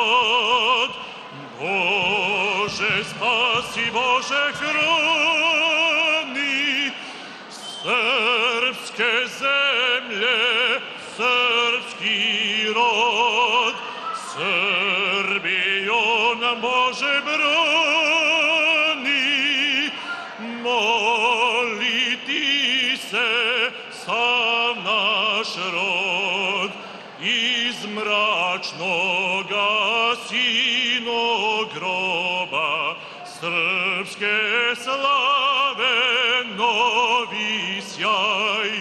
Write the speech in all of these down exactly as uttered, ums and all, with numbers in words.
rod. Bože spasi, Bože hrani srpske zemlje, srpski rod. Srbijo nam Bože brani, moliti se sav naš rod. Iz mračnoga sinog groba srpske slave novi sjaj.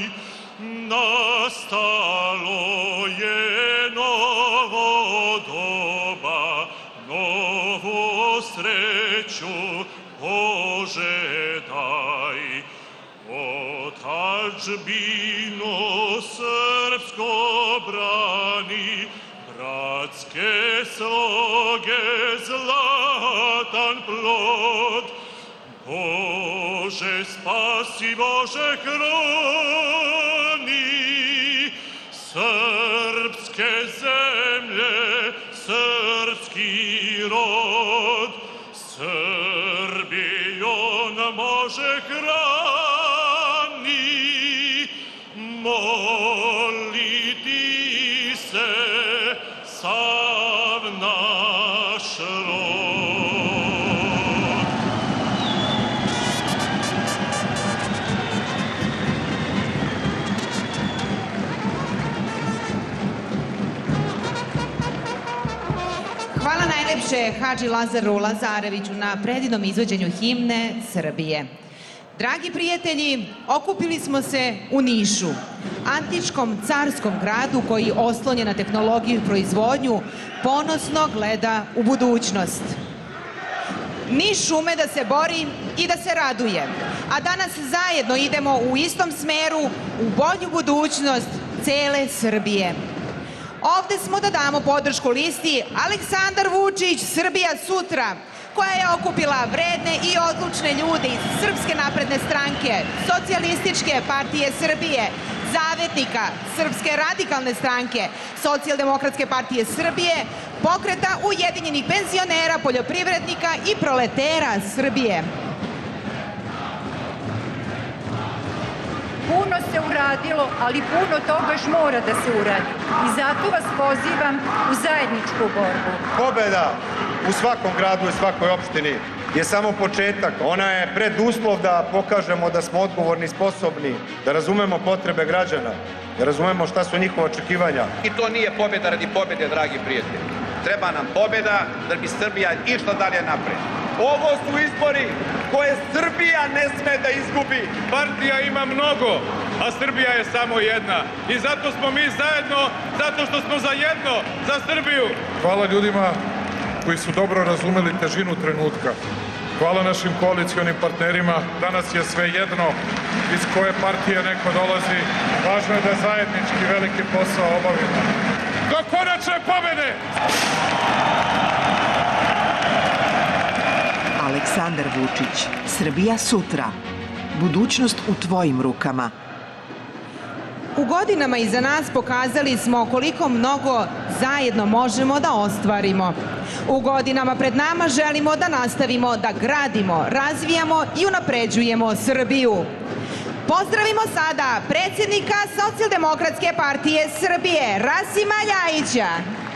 Nastalo je novo doba, novu sreću Bože daj. Otadžbino srpsko brani, bratske sloge zlatan plod. Bože spasi, Bože hrani srpske zemlje, srpski rod. Srbijo nam Bože hrani, moliti se sav naš rod. Hvala najlepše Hadži Lazaru Lazareviću na predivnom izvođenju himne Srbije. Dragi prijatelji, okupili smo se u Nišu, antičkom carskom gradu koji oslonjen na tehnologiju i proizvodnju ponosno gleda u budućnost. Niš ume da se bori i da se raduje, a danas zajedno idemo u istom smeru u bolju budućnost cele Srbije. Ovde smo da damo podršku listi Aleksandar Vučić, Srbija sutra, koja je okupila vredne i odlučne ljude iz Srpske napredne stranke, Socijalističke partije Srbije, Zavetnika, Srpske radikalne stranke, Socijaldemokratske partije Srbije, Pokreta ujedinjenih penzionera, poljoprivrednika i proletera Srbije. Puno se uradilo, ali puno toga još mora da se uradi. I zato vas pozivam u zajedničku borbu. Pobeda u svakom gradu i svakoj opštini je samo početak. Ona je preduslov da pokažemo da smo odgovorni i sposobni, da razumemo potrebe građana, da razumemo šta su njihova očekivanja. I to nije pobjeda radi pobjede, dragi prijatelji. Treba nam pobjeda da bi Srbija išla dalje napred. Ovo su izbori koje Srbija ne sme da izgubi. Partija ima mnogo, a Srbija je samo jedna. I zato smo mi zajedno, zato što smo zajedno za Srbiju. Hvala ljudima koji su dobro razumeli težinu trenutka. Hvala našim koalicionim partnerima. Danas je sve jedno iz koje partije neko dolazi. Važno je da zajednički veliki posao obavimo. Do konačne pobjede! Aleksandar Vučić, Srbija sutra. Budućnost u tvojim rukama. U godinama iza nas pokazali smo koliko mnogo zajedno možemo da ostvarimo. U godinama pred nama želimo da nastavimo da gradimo, razvijamo i unapređujemo Srbiju. Pozdravimo sada predsjednika Socijaldemokratske partije Srbije, Rasima Ljajića.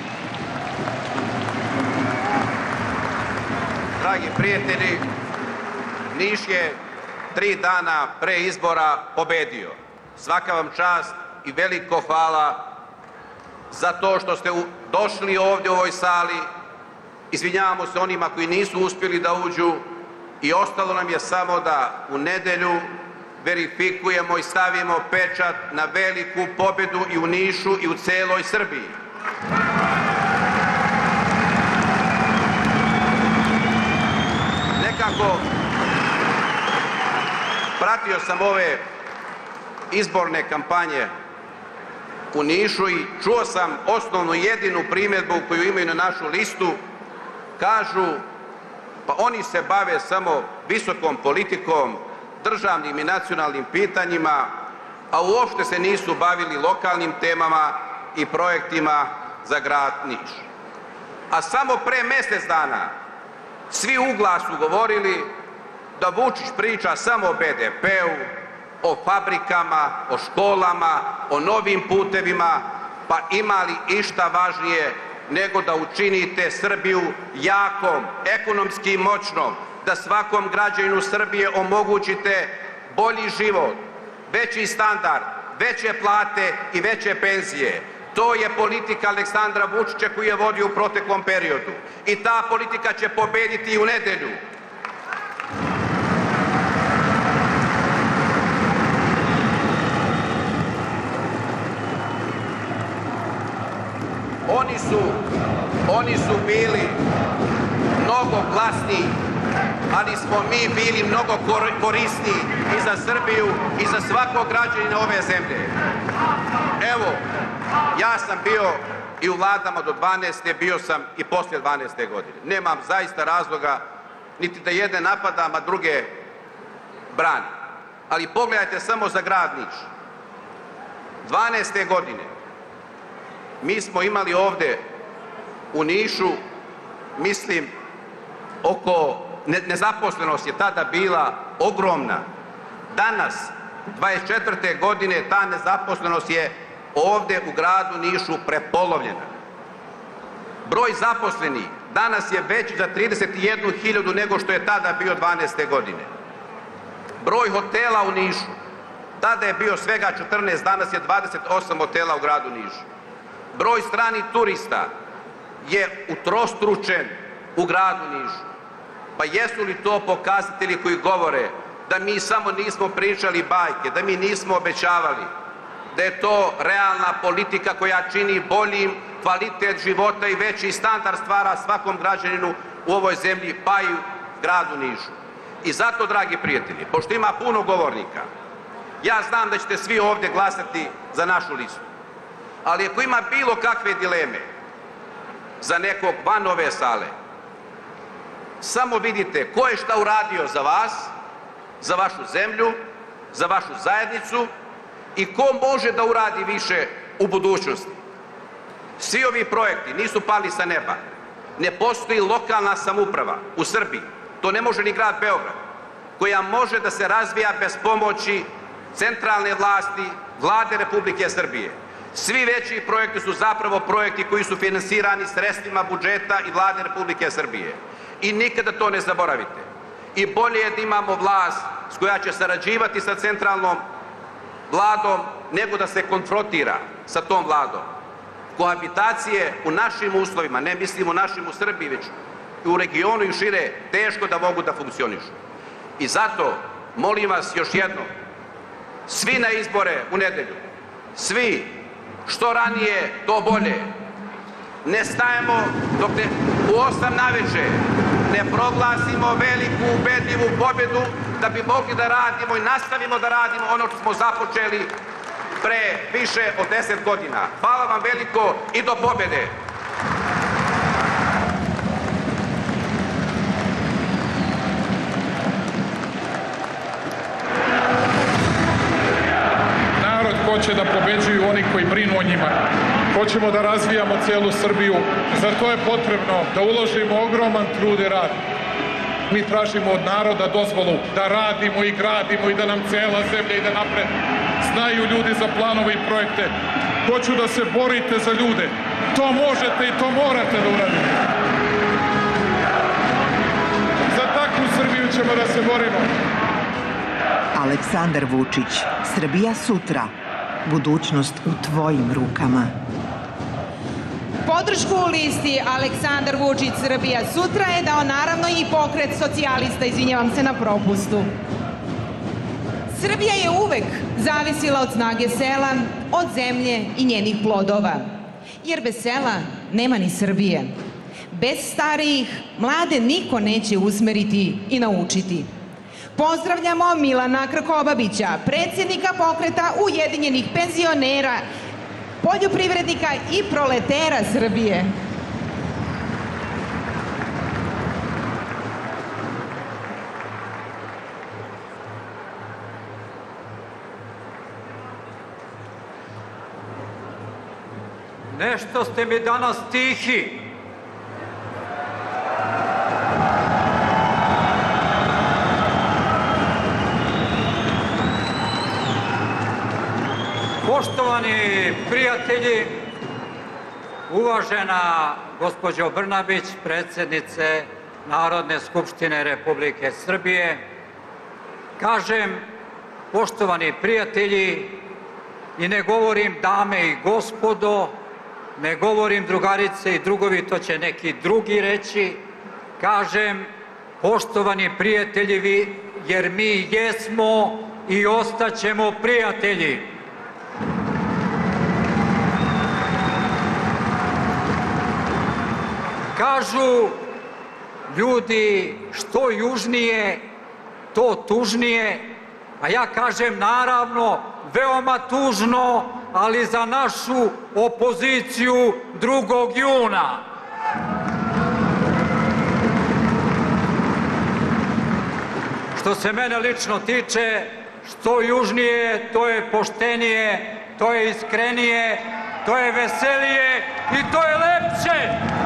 Dragi prijatelji, Niš je tri dana pre izbora pobedio. Svaka vam čast i veliko hvala za to što ste došli ovdje u ovoj sali. Izvinjavamo se onima koji nisu uspjeli da uđu i ostalo nam je samo da u nedelju verifikujemo i stavimo pečat na veliku pobjedu i u Nišu i u celoj Srbiji. Nekako pratio sam ove izborne kampanje u Nišu i čuo sam osnovnu jedinu primjedbu koju imaju na našu listu. Kažu, pa oni se bave samo visokom politikom, državnim i nacionalnim pitanjima, a uopšte se nisu bavili lokalnim temama i projektima za grad Niš. A samo pre mjesec dana svi u glas su govorili da Vučić priča samo o be de pe-u, o fabrikama, o školama, o novim putevima, pa ima li išta važnije nego da učinite Srbiju jakom, ekonomski moćnom, da svakom građaninu Srbije omogućite bolji život, veći standard, veće plate i veće penzije. To je politika Aleksandra Vučića koju je vodio u proteklom periodu. I ta politika će pobediti i u nedelju. Oni su, oni su bili mnogo glasniji, ali smo mi bili mnogo korisniji i za Srbiju i za svakog građanina ove zemlje. Evo, ja sam bio i u vladama do dvanaeste, bio sam i poslije dvanaeste godine. Nemam zaista razloga niti da jedne napadam, a druge branim. Ali pogledajte samo za grad Niš. dvanaeste godine mi smo imali ovde u Nišu, mislim, oko, nezaposlenost je tada bila ogromna. Danas, dvadeset četvrte godine, ta nezaposlenost je ovde u gradu Nišu prepolovljena. Broj zaposlenih danas je veći za trideset jednu hiljadu nego što je tada bio dvanaeste godine. Broj hotela u Nišu, tada je bio svega četrnaest, danas je dvadeset osam hotela u gradu Nišu. Broj stranih turista je utrostručen u gradu Nišu. Pa jesu li to pokazatelji koji govore da mi samo nismo pričali bajke, da mi nismo obećavali, da je to realna politika koja čini boljim kvalitet života i veći standard stvara svakom građaninu u ovoj zemlji, pa i u gradu Nišu. I zato, dragi prijatelji, pošto ima puno govornika, ja znam da ćete svi ovdje glasati za našu listu. Ali ako ima bilo kakve dileme za nekog van ove sale, samo vidite ko je šta uradio za vas, za vašu zemlju, za vašu zajednicu i ko može da uradi više u budućnosti. Svi ovi projekti nisu pali sa neba. Ne postoji lokalna samouprava u Srbiji, to ne može ni grad Beograd, koja može da se razvija bez pomoći centralne vlasti, Vlade Republike Srbije. Svi veći projekti su zapravo projekti koji su finansirani sredstvima budžeta i Vlade Republike Srbije. I nikada to ne zaboravite. I bolje je da imamo vlast s koja će sarađivati sa centralnom vladom, nego da se konfrontira sa tom vladom. Kohabitacije u našim uslovima, ne mislim u našim u Srbiji, već i u regionu i šire, teško da mogu da funkcionišu. I zato, molim vas još jednom, svi na izbore u nedelju, svi, što ranije, to bolje. Ne stajemo dok ne, u osam naveče ne proglasimo veliku ubedljivu pobjedu da bi mogli da radimo i nastavimo da radimo ono što smo započeli pre više od deset godina. Hvala vam veliko i do pobjede! Narod hoće da pobeđuju oni koji brinu o njima. Hoćemo da razvijamo celu Srbiju. Za to je potrebno da uložimo ogroman trud i rad. Mi tražimo od naroda dozvolu da radimo i gradimo i da nam cela zemlja ide napred. Znaju ljudi za planove i projekte. Hoću da se borite za ljude. To možete i to morate da uradite. Za takvu Srbiju ćemo da se borimo. Aleksandar Vučić, Srbija sutra. Budućnost u tvojim rukama. Podršku u listi Aleksandar Vučić Srbija sutra je dao naravno i pokret socijalista, izvinjavam se na propustu. Srbija je uvek zavisila od snage sela, od zemlje i njenih plodova. Jer bez sela nema ni Srbije. Bez starijih mlade niko neće usmeriti i naučiti. Pozdravljamo Milana Krkobabića, predsjednika pokreta Ujedinjenih penzionera, poljoprivrednika i proletera Srbije. Nešto ste mi danas tihi. Poštovani prijatelji, uvažena gospođo Brnabić, predsjednice Narodne skupštine Republike Srbije, kažem, poštovani prijatelji, i ne govorim dame i gospodo, ne govorim drugarice i drugovi, to će neki drugi reći, kažem, poštovani prijatelji, vi, jer mi jesmo i ostaćemo prijatelji. Kažu ljudi, što južnije, to tužnije, a ja kažem naravno, veoma tužno, ali za našu opoziciju drugog juna. Što se mene lično tiče, što južnije, to je poštenije, to je iskrenije, to je veselije i to je lepše.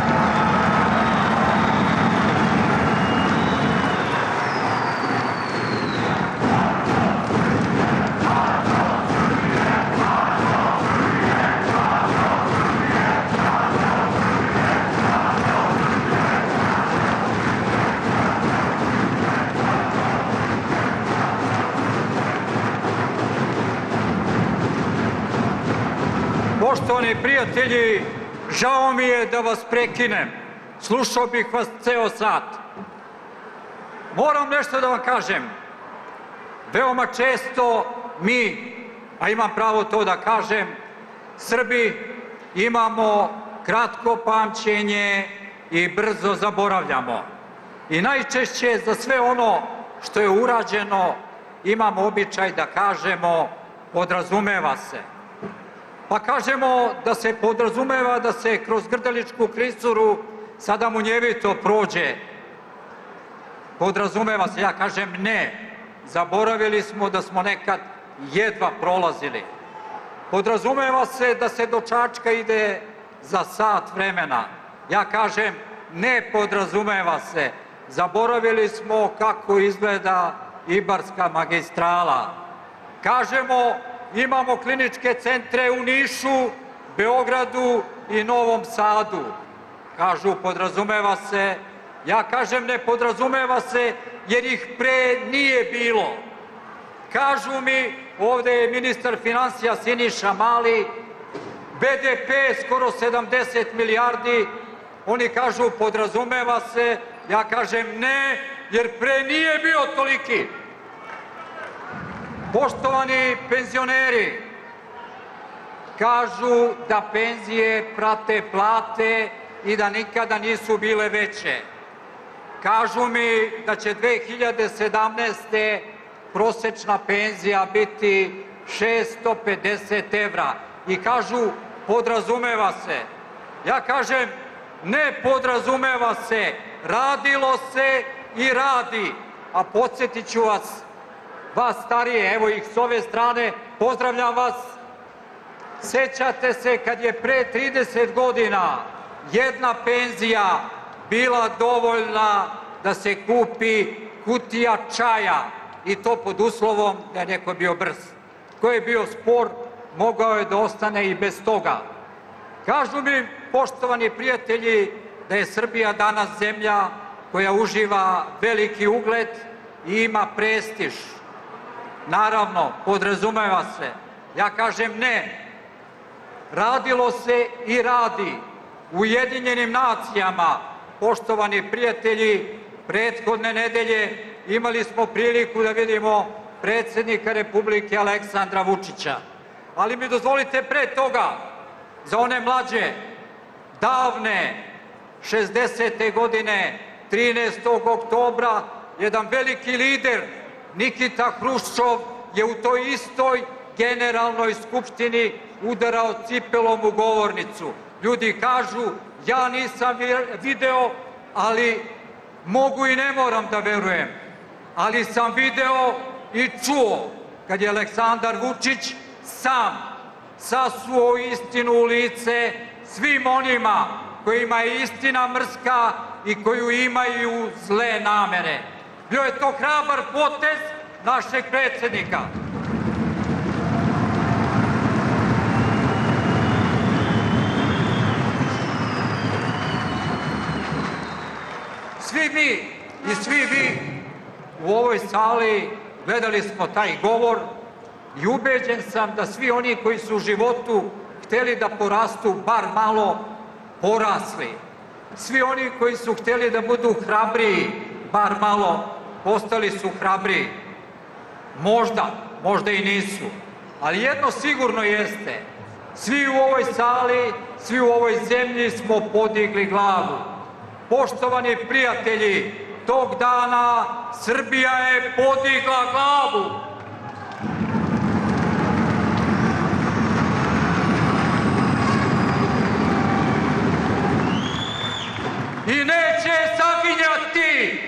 Poštovani prijatelji, žao mi je da vas prekinem. Slušao bih vas ceo sat. Moram nešto da vam kažem. Veoma često mi, a imam pravo to da kažem, Srbi imamo kratko pamćenje i brzo zaboravljamo. I najčešće za sve ono što je urađeno imamo običaj da kažemo podrazumeva se. Pa kažemo da se podrazumeva da se kroz Grdeličku klisuru sada munjevito prođe. Podrazumeva se, ja kažem ne. Zaboravili smo da smo nekad jedva prolazili. Podrazumeva se da se do Čačka ide za sat vremena. Ja kažem ne podrazumeva se. Zaboravili smo kako izgleda Ibarska magistrala. Kažemo imamo kliničke centre u Nišu, Beogradu i Novom Sadu. Kažu podrazumeva se, ja kažem ne podrazumeva se jer ih pre nije bilo. Kažu mi, ovde je ministar finansija Siniša Mali, be de pe skoro sedamdeset milijardi, oni kažu podrazumeva se, ja kažem ne jer pre nije bio toliki. Poštovani penzioneri, kažu da penzije prate plate i da nikada nisu bile veće. Kažu mi da će dve hiljade sedamnaeste. prosečna penzija biti šesto pedeset evra. I kažu podrazumeva se. Ja kažem ne podrazumeva se, radilo se i radi. A podsjetit ću vas, vas starije, evo ih s ove strane, pozdravljam vas. Sećate se kad je pre trideset godina jedna penzija bila dovoljna da se kupi kutija čaja i to pod uslovom da je neko bio brz. Ko je bio spor, mogao je da ostane i bez toga. Kažu mi, poštovani prijatelji, da je Srbija danas zemlja koja uživa veliki ugled i ima prestiž. Naravno, podrazumeva se. Ja kažem ne. Radilo se i radi. U Ujedinjenim nacijama, poštovani prijatelji, prethodne nedelje imali smo priliku da vidimo predsjednika Republike Aleksandra Vučića. Ali mi dozvolite pre toga, za one mlađe, davne šezdesete godine, trinaestog oktobra, jedan veliki lider, Nikita Hruščov, je u toj istoj generalnoj skupštini udarao cipelom u govornicu. Ljudi kažu, ja nisam video, ali mogu i ne moram da verujem. Ali sam video i čuo kad je Aleksandar Vučić sam sasuo istinu u lice svim onima kojima je istina mrska i koju imaju zle namere. Bio je to hrabar potez našeg predsjednika. svi mi i svi vi u ovoj sali gledali smo taj govor i ubeđen sam da svi oni koji su u životu hteli da porastu, bar malo porasli. Svi oni koji su hteli da budu hrabriji, bar malo, postali su hrabriji. Možda, možda i nisu. Ali jedno sigurno jeste, svi u ovoj sali, svi u ovoj zemlji smo podigli glavu. Poštovani prijatelji, tog dana Srbija je podigla glavu. I neće saginjati.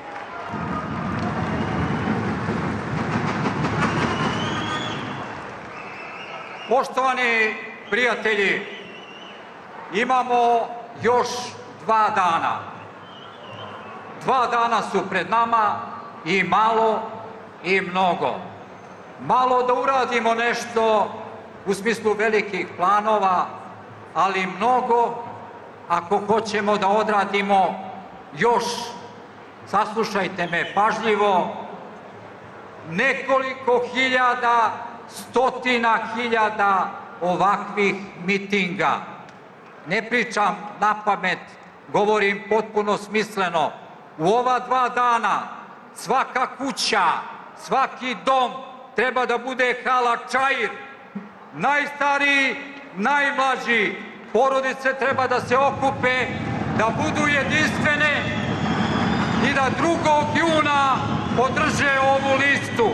Poštovani prijatelji, imamo još dva dana. Dva dana su pred nama i malo i mnogo. Malo da uradimo nešto u smislu velikih planova, ali mnogo ako hoćemo da odradimo još, saslušajte me pažljivo, nekoliko hiljada, stotina hiljada ovakvih mitinga. Ne pričam napamet, govorim potpuno smisleno. U ova dva dana svaka kuća, svaki dom treba da bude hala čair. Najstariji, najmlađi, porodice treba da se okupe, da budu jedinstvene i da drugog juna podrže ovu listu.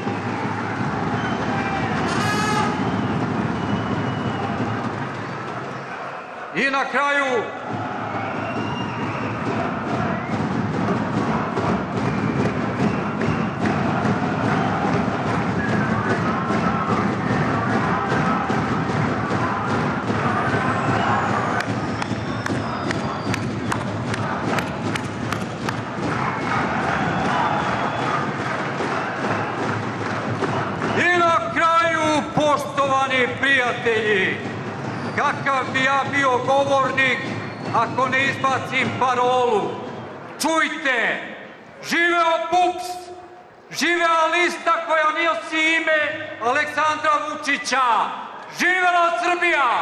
I na kraju, poštovani prijatelji, kakav bi ja bio govornik ako ne izbacim parolu? Čujte, živeo P U P S, živela lista koja nosi ime Aleksandra Vučića, živela Srbija!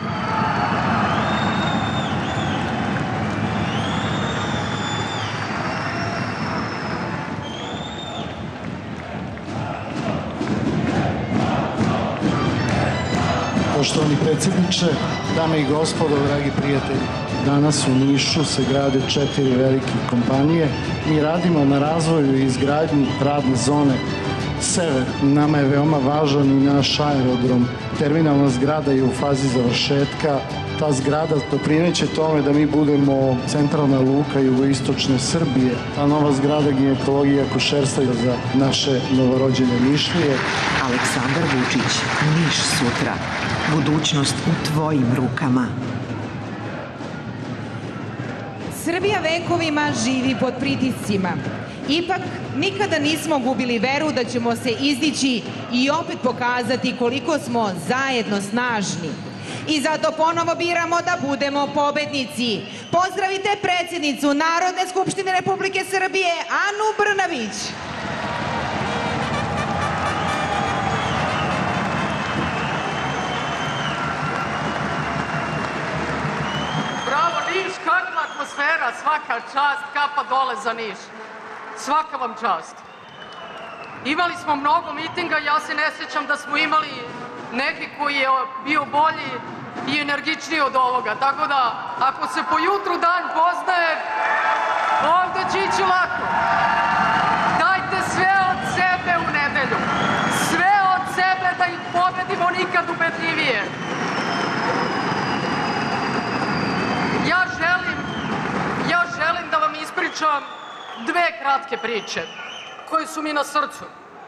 Poštovani predsjedniče, dame i gospodo, dragi prijatelji, danas u Nišu se grade četiri velike kompanije. Mi radimo na razvoju i izgradnji radne zone Sever. Nama je veoma važan i naš aerodrom. Terminalna zgrada je u fazi završetka. Ta zgrada doprineće tome da mi budemo centralna luka jugoistočne Srbije. Ta nova zgrada ginekologija akušerstva za naše novorođene Nišlije. Aleksandar Vučić, Niš sutra. Budućnost u tvojim rukama. Srbija vekovima živi pod pritiscima. Ipak, nikada nismo gubili veru da ćemo se izdići i opet pokazati koliko smo zajedno snažni. I zato ponovo biramo da budemo pobednici. Pozdravite predsjednicu Narodne skupštine Republike Srbije, Anu Brnabić. Bravo Niš, kakva atmosfera, svaka čast, kapa dole za Niš. Svaka vam čast. Imali smo mnogo mitinga, ja se ne sjećam da smo imali neki koji je bio bolji i energičniji od ovoga. Tako da, ako se po jutru dan poznaje, ovdje će ići lako. Dajte sve od sebe u nedelju. Sve od sebe da ih pobedimo nikad ubedljivije. Ja želim, ja želim da vam ispričam dve kratke priče koje su mi na srcu.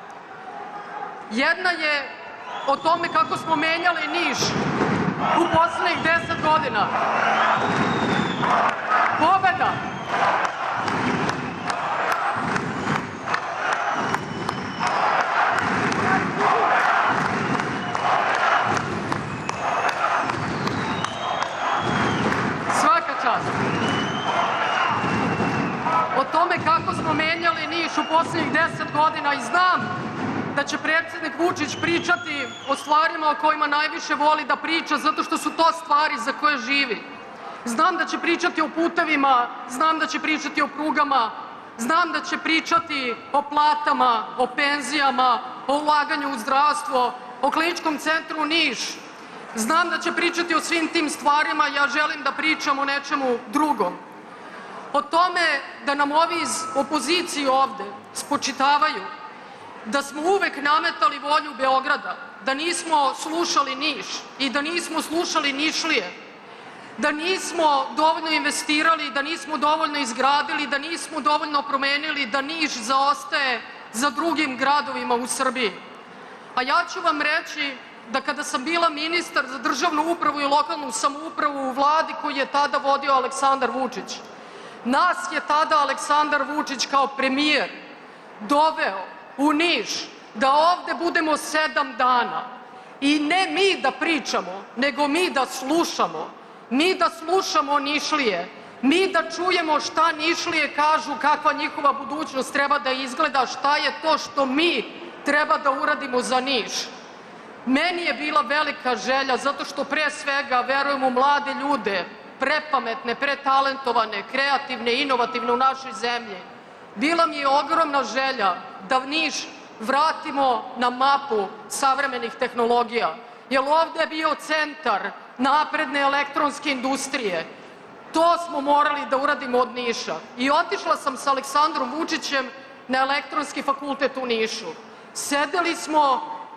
Jedna je o tome kako smo menjali Niš u poslednjih deset godina. Pobeda! Svaka čast! znam da će predsjednik Vučić pričati o stvarima o kojima najviše voli da priča, zato što su to stvari za koje živi. Znam da će pričati o putevima, znam da će pričati o prugama, znam da će pričati o platama, o penzijama, o ulaganju u zdravstvo, o Kliničkom centru Niš. Znam da će pričati o svim tim stvarima, ja želim da pričam o nečemu drugom. O tome da nam ovi iz opozicije ovde spočitavaju da smo uvek nametali volju Beograda, da nismo slušali Niš i da nismo slušali Nišlije, da nismo dovoljno investirali, da nismo dovoljno izgradili, da nismo dovoljno promenili, da Niš zaostaje za drugim gradovima u Srbiji. A ja ću vam reći da kada sam bila ministar za državnu upravu i lokalnu samoupravu u vladi koju je tada vodio Aleksandar Vučić, nas je tada Aleksandar Vučić kao premijer doveo u Niš da ovde budemo sedam dana. I ne mi da pričamo, nego mi da slušamo. Mi da slušamo Nišlije. Mi da čujemo šta Nišlije kažu, kakva njihova budućnost treba da izgleda, šta je to što mi treba da uradimo za Niš. Meni je bila velika želja, zato što pre svega verujem u mlade ljude, prepametne, pretalentovane, kreativne, inovativne u našoj zemlji. Bila mi je ogromna želja da Niš vratimo na mapu savremenih tehnologija, jer ovde je bio centar napredne elektronske industrije. To smo morali da uradimo od Niša. I otišla sam sa Aleksandrom Vučićem na Elektronski fakultet u Nišu. Sedeli smo,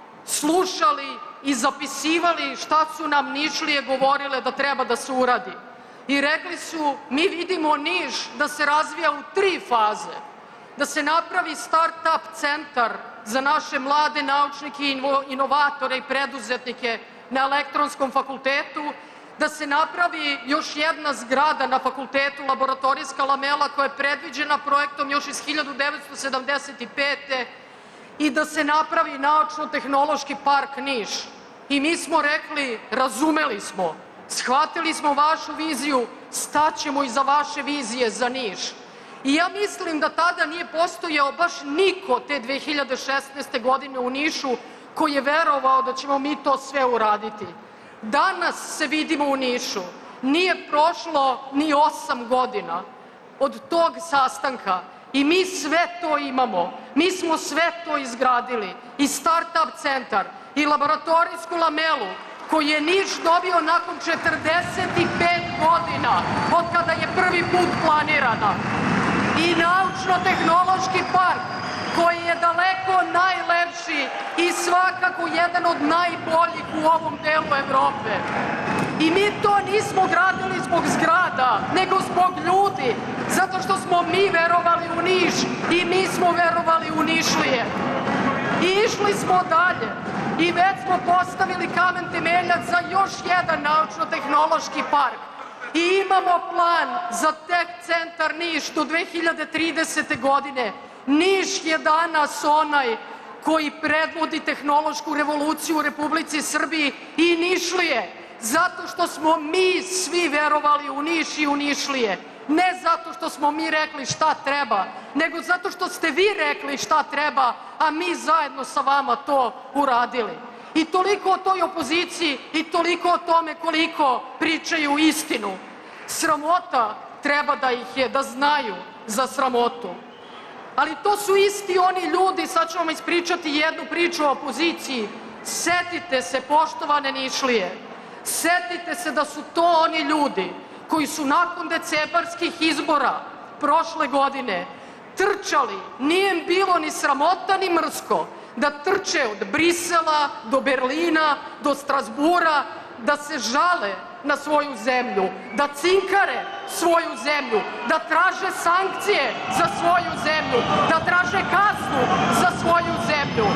slušali i zapisivali šta su nam Nišlije govorile da treba da se uradi. I rekli su, mi vidimo Niš da se razvija u tri faze. Da se napravi start-up centar za naše mlade naučnike, inovatore i preduzetnike na Elektronskom fakultetu, da se napravi još jedna zgrada na fakultetu, laboratorijska lamela koja je predviđena projektom još iz hiljadu devetsto sedamdeset pete. i da se napravi naučno-tehnološki park Niš. I mi smo rekli, razumeli smo, shvatili smo vašu viziju, staćemo iza vaše vizije za Niš. I ja mislim da tada nije postojao baš niko te dve hiljade šesnaeste. godine u Nišu koji je verovao da ćemo mi to sve uraditi. Danas se vidimo u Nišu. Nije prošlo ni osam godina od tog sastanka i mi sve to imamo. Mi smo sve to izgradili. I start-up centar, i laboratorijsku lamelu, koju je Niš dobio nakon četrdeset pet godina od kada je prvi put planirana. I naučno-tehnološki park, koji je daleko najlepši i svakako jedan od najboljih u ovom delu Evrope. I mi to nismo gradili zbog zgrada, nego zbog ljudi, zato što smo mi verovali u Niš i mi smo verovali u Nišlije. I išli smo dalje i već smo postavili kamen temeljac za još jedan naučno-tehnološki park. I imamo plan za Tech centar Niš do dve hiljade tridesete. godine. Niš je danas onaj koji predvodi tehnološku revoluciju u Republici Srbiji i Nišlije, zato što smo mi svi verovali u Niš i u Nišlije. Ne zato što smo mi rekli šta treba, nego zato što ste vi rekli šta treba, a mi zajedno sa vama to uradili. I toliko o toj opoziciji i toliko o tome koliko pričaju istinu. Sramota treba da ih je, da znaju za sramotu. Ali to su isti oni ljudi, sad ću vam ispričati jednu priču o opoziciji. Setite se, poštovane Nišlije, setite se da su to oni ljudi koji su nakon decembarskih izbora prošle godine trčali, nije im bilo ni sramota ni mrsko, da trče od Brisela do Berlina, do Strasbura, da se žale na svoju zemlju, da cinkare svoju zemlju, da traže sankcije za svoju zemlju, da traže kaznu za svoju zemlju.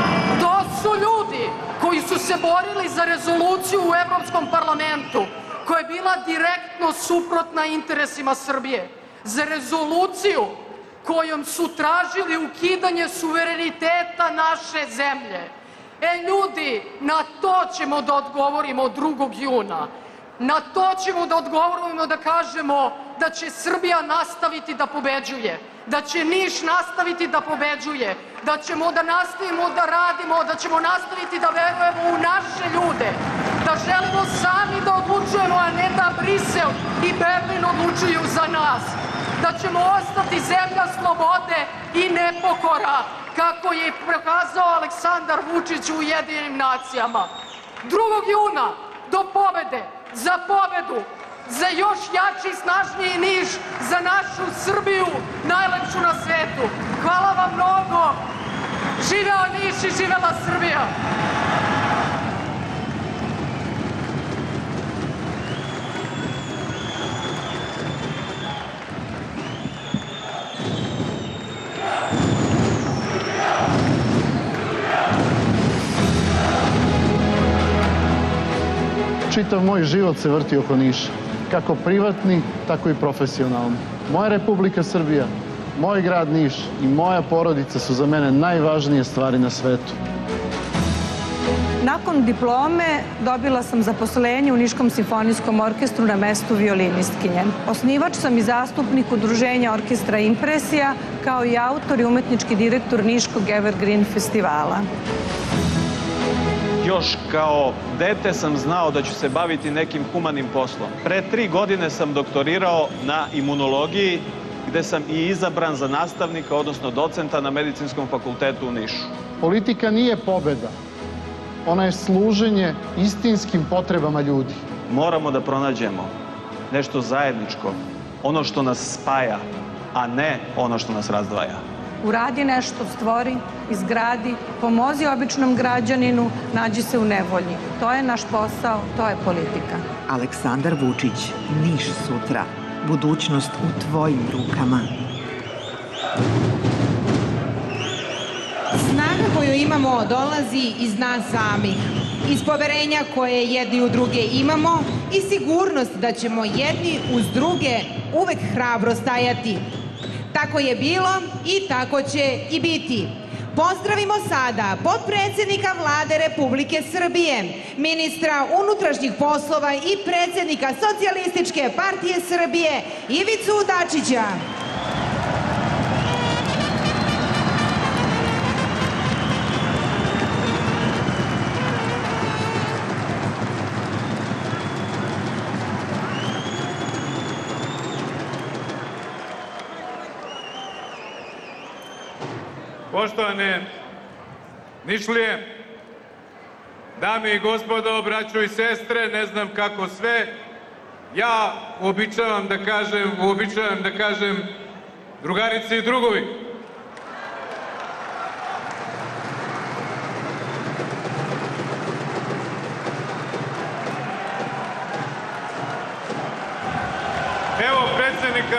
To su ljudi koji su se borili za rezoluciju u Evropskom parlamentu, koja je bila direktno suprotna interesima Srbije, za rezoluciju kojom su tražili ukidanje suvereniteta naše zemlje. E ljudi, na to ćemo da odgovorimo drugog juna. Na to ćemo da odgovorimo, da kažemo da će Srbija nastaviti da pobeđuje, da će Niš nastaviti da pobeđuje, da ćemo da nastavimo da radimo, da ćemo nastaviti da verujemo u naše ljude, da želimo sami da odlučujemo, a ne da Brisel i Berlin odlučuju za nas, da ćemo ostati zemlja slobode i nepokora, kako je prokazao Aleksandar Vučić u Ujedinjenim nacijama. drugog juna do pobede, za pobedu, za još jači i snažniji Niš, za našu Srbiju, najlepšu na svetu. Hvala vam mnogo. Živeo Niš i živela Srbija. Čitav moj život se vrti oko Niša, kako privatni, tako i profesionalni. Moja Republika Srbija, moj grad Niš i moja porodica su za mene najvažnije stvari na svetu. Nakon diplome dobila sam zaposlenje u Niškom simfonijskom orkestru na mestu violinistkinje. Osnivač sam i zastupnik Udruženja orkestra Impresija, kao i autor i umetnički direktor Niškog Evergreen festivala. Još kao dete sam znao da ću se baviti nekim humanim poslom. Pre tri godine sam doktorirao na imunologiji, gde sam i izabran za nastavnika, odnosno docenta na Medicinskom fakultetu u Nišu. Politika nije pobeda. Ona je služenje istinskim potrebama ljudi. Moramo da pronađemo nešto zajedničko, ono što nas spaja, a ne ono što nas razdvaja. Uradi nešto, stvori, izgradi, pomozi običnom građaninu, nađi se u nevolji. To je naš posao, to je politika. Aleksandar Vučić, Niš sutra. Budućnost u tvojim rukama. Snaga koju imamo dolazi iz nas samih, iz poverenja koje jedni u druge imamo i sigurnost da ćemo jedni uz druge uvek hrabro stajati. Tako je bilo i tako će i biti. Pozdravimo sada potpredsjednika Vlade Republike Srbije, ministra unutrašnjih poslova i predsjednika Socijalističke partije Srbije, Ivicu Dačića. Poštovane Nišlije, dame i gospodo, braćo i sestre, ne znam kako sve, ja uobičavam da kažem, uobičavam da kažem drugarice i drugovi. Evo predsjednika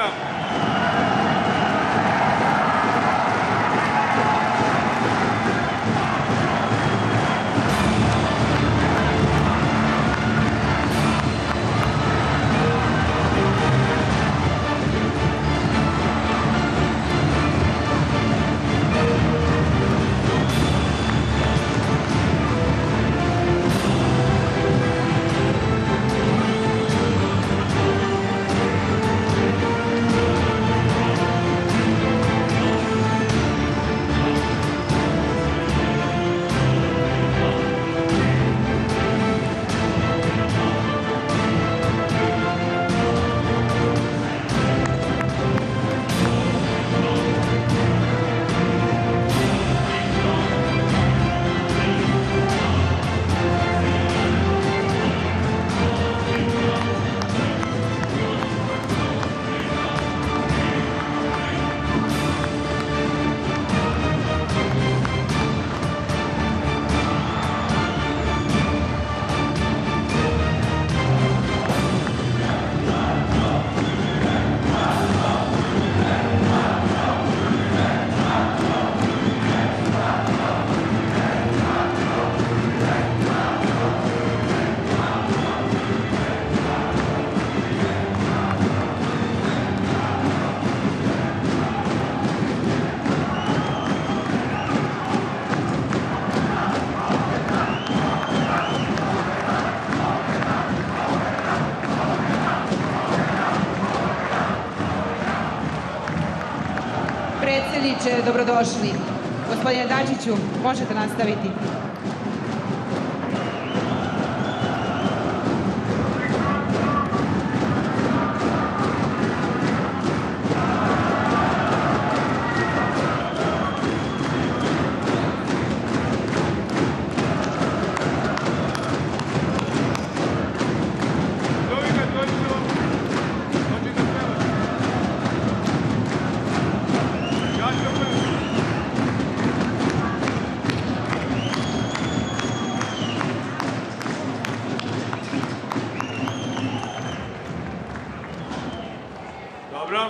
Predsjedniče, dobrodošli. Gospodine Dačiću, možete nastaviti. Dobro.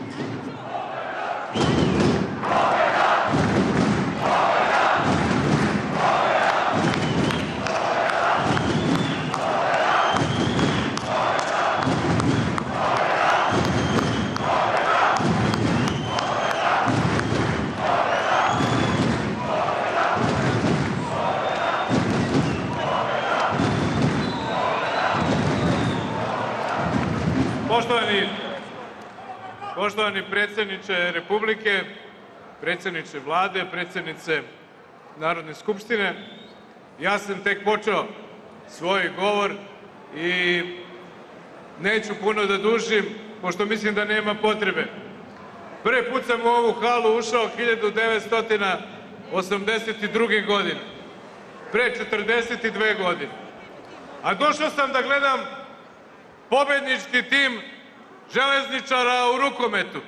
Poštovani, poštovani predsjedniče Republike, predsjedniče Vlade, predsjednice Narodne skupštine, ja sam tek počeo svoj govor i neću puno da dužim, pošto mislim da nema potrebe. Prvi put sam u ovu halu ušao hiljadu devetsto osamdeset druge. godine, pre četrdeset dve godine. A došao sam da gledam pobednički tim železničara u rukometu.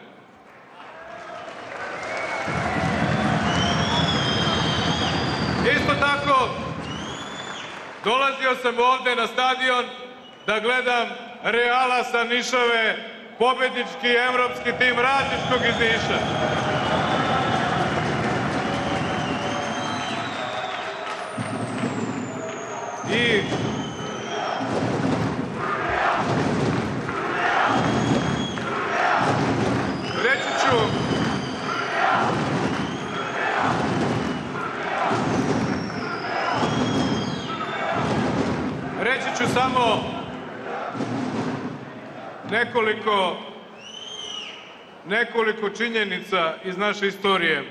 Isto tako, dolazio sam ovde na stadion da gledam Reala sa Nišave, pobednički evropski tim radničkog iz Niša. I reći ću reći ću samo nekoliko nekoliko činjenica iz naše istorije.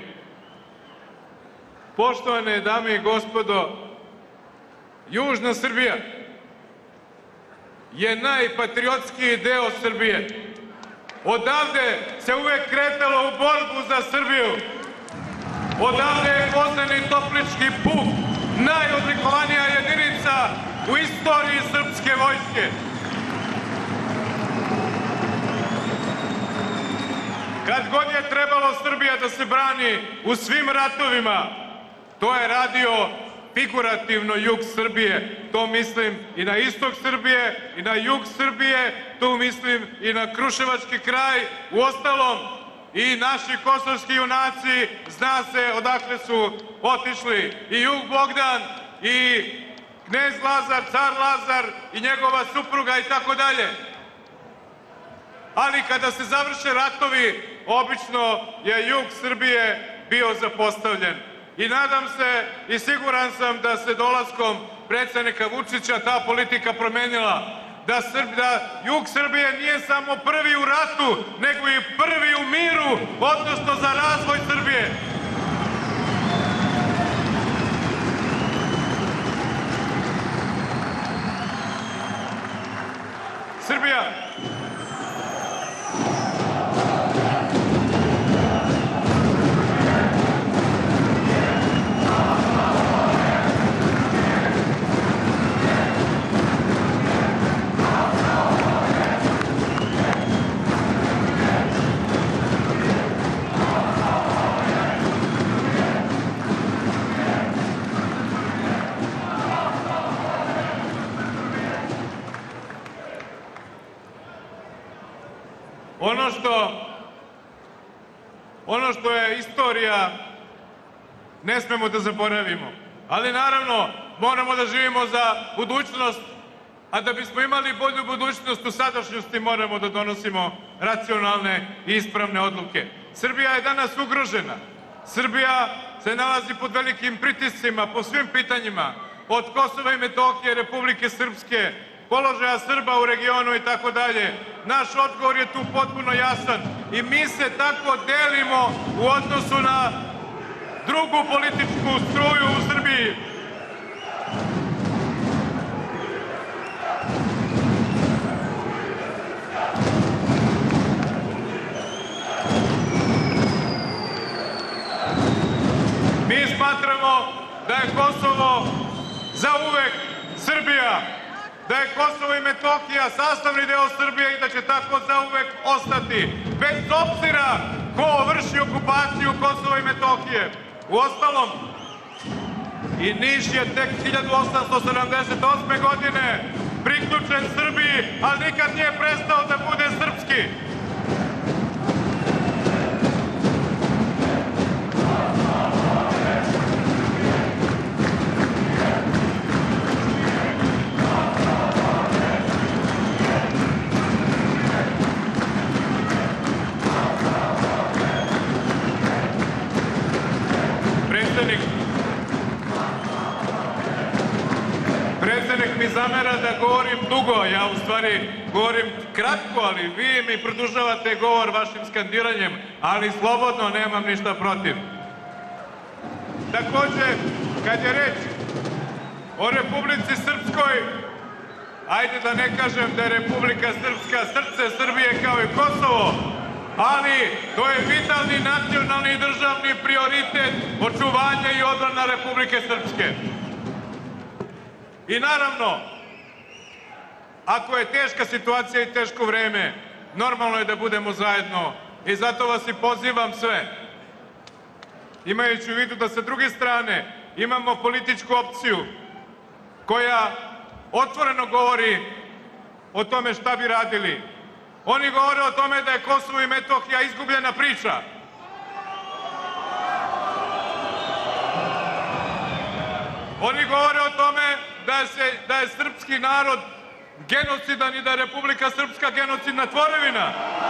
Poštovane dame i gospodo, Južna Srbija je najpatriotskiji deo Srbije. Odavde se uvek kretalo u borbu za Srbiju. Odavde je Gvozdeni Toplički puk najodlikovanija jedinica u istoriji srpske vojske. Kad god je trebalo Srbija da se brani u svim ratovima, to je radio figurativno jug Srbije. To mislim i na istok Srbije, i na jug Srbije, tu mislim i na Kruševački kraj. Uostalom, i naši kosovski junaci, zna se odakle su otišli. I Jug Bogdan, i knez Lazar, car Lazar, i njegova supruga i tako dalje. Ali kada se završe ratovi, obično je jug Srbije bio zapostavljen. I nadam se i siguran sam da se dolaskom predsjednika Vučića ta politika promenila. Da, Srb, da jug Srbije nije samo prvi u ratu, nego i prvi u miru, odnosno za razvoj Srbije. Srbija Ono što, ono što je istorija, ne smemo da zaboravimo. Ali naravno, moramo da živimo za budućnost, a da bismo imali bolju budućnost u sadašnjosti, moramo da donosimo racionalne i ispravne odluke. Srbija je danas ugrožena. Srbija se nalazi pod velikim pritiscima po svim pitanjima, od Kosova i Metohije, Republike Srpske, položaja Srba u regionu i tako dalje. Naš odgovor je tu potpuno jasan i mi se tako delimo u odnosu na drugu političku struju u Srbiji. Mi smatramo da je Kosovo zauvek Srbija, da je Kosovo i Metohija sastavni deo Srbije i da će tako zauvek ostati, bez obzira ko vrši okupaciju Kosova i Metohije. Uostalom, i Niš je tek hiljadu osamsto sedamdeset osme. godine priključen Srbiji, ali nikad nije prestao da bude srpski. Predsednik mi zamera da govorim dugo, ja u stvari govorim kratko, ali vi mi produžavate govor vašim skandiranjem, ali slobodno, nemam ništa protiv. Takođe, kad je reč o Republici Srpskoj, ajde da ne kažem da je Republika Srpska srce Srbije kao i Kosovo, ali to je vitalni nacionalni i državni prioritet očuvanja i odbrana Republike Srpske. I naravno, ako je teška situacija i teško vreme, normalno je da budemo zajedno i zato vas i pozivam sve. Imajući u vidu da sa druge strane imamo političku opciju koja otvoreno govori o tome šta bi radili. Oni govore o tome da je Kosovo i Metohija izgubljena priča. Oni govore o tome da, se, da je srpski narod genocidan i da je Republika Srpska genocidna tvorevina.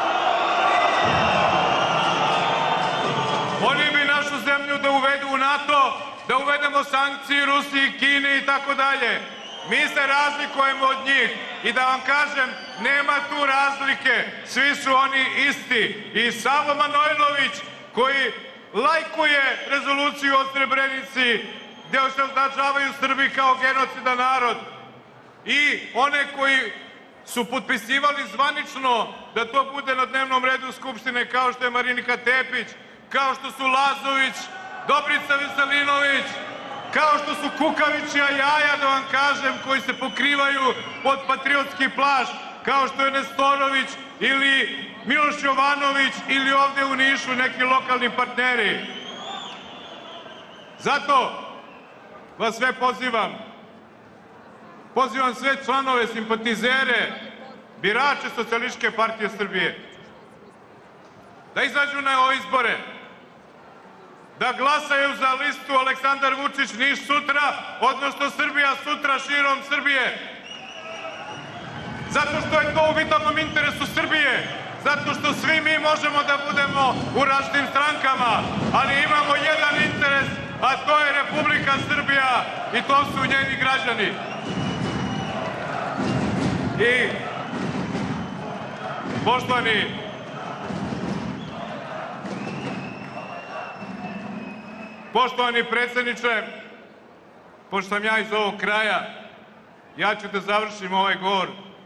Oni bi našu zemlju da uvedu u NATO, da uvedemo sankcije Rusiji, Kini i tako dalje. Mi se razlikujemo od njih i da vam kažem, nema tu razlike, svi su oni isti. I Savo Manojlović koji lajkuje rezoluciju o Srebrenici, gde se označavaju Srbi kao genocidan narod, i one koji su potpisivali zvanično da to bude na dnevnom redu Skupštine, kao što je Marinika Tepić, kao što su Lazović, Dobrica Veselinović, kao što su Kukavić i Ajaja, da vam kažem, koji se pokrivaju pod patriotski plašt, kao što je Nestorović ili Miloš Jovanović ili ovde u Nišu neki lokalni partneri. Zato vas sve pozivam, pozivam sve članove, simpatizere, birače Socijalističke partije Srbije, da izađu na ove izbore, da glasaju za listu Aleksandar Vučić Niš sutra, odnosno Srbija sutra širom Srbije. Zato što je to u vitalnom interesu Srbije, zato što svi mi možemo da budemo u različitim strankama, ali imamo jedan interes, a to je Republika Srbija i to su njeni građani. I, poštovani, poštovani predsjedniče, pošto sam ja iz ovog kraja, ja ću da završim ovaj govor.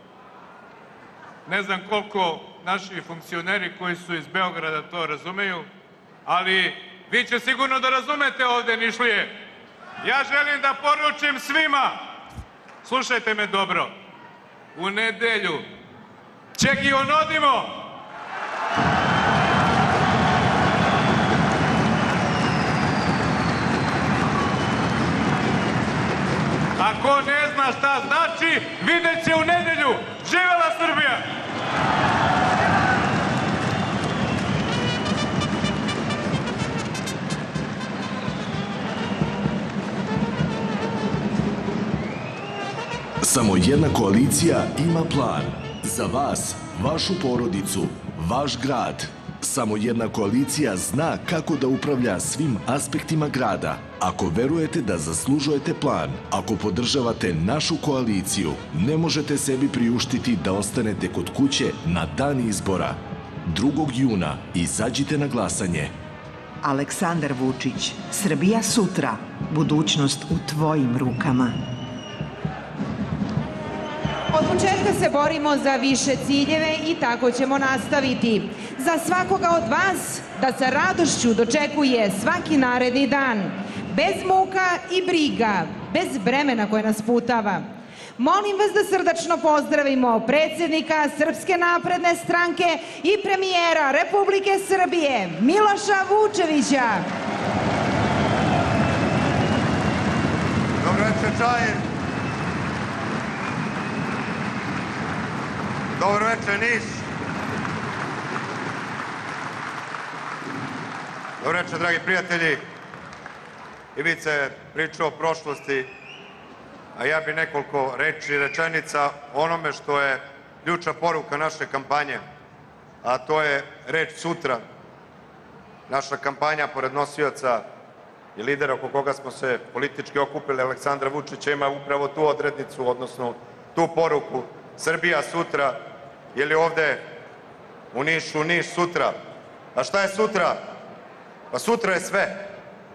Ne znam koliko naši funkcioneri koji su iz Beograda to razumeju, ali vi će sigurno da razumete ovde, Nišlije. Ja želim da poručim svima, slušajte me dobro, u nedelju ćegi onodimo. Ako ne zna šta znači, vidjet će u nedelju. Živela Srbija! Samo jedna koalicija ima plan. Za vas, vašu porodicu, vaš grad. Samo jedna koalicija zna kako da upravlja svim aspektima grada. Ako verujete da zaslužujete plan, ako podržavate našu koaliciju, ne možete sebi priuštiti da ostanete kod kuće na dan izbora. drugog juna izađite na glasanje. Aleksandar Vučić, Srbija sutra, budućnost u tvojim rukama. Od početka se borimo za više ciljeve i tako ćemo nastaviti. Za svakoga od vas da sa radošću dočekuje svaki naredni dan, bez muka i briga, bez bremena koje nas putava. Molim vas da srdačno pozdravimo predsjednika Srpske napredne stranke i premijera Republike Srbije, Miloša Vučevića. Dobro večer, Čair. Dobro večer, Niš. Dobro večer, dragi prijatelji. Ivica je pričao o prošlosti, a ja bi nekoliko reči i rečenica o onome što je ključna poruka naše kampanje, a to je reč sutra. Naša kampanja, pored nosioca i lidera oko koga smo se politički okupili, Aleksandra Vučića, ima upravo tu odrednicu, odnosno tu poruku. Srbija sutra, ili ovde u Nišu, Niš sutra. A šta je sutra? Pa sutra je sve.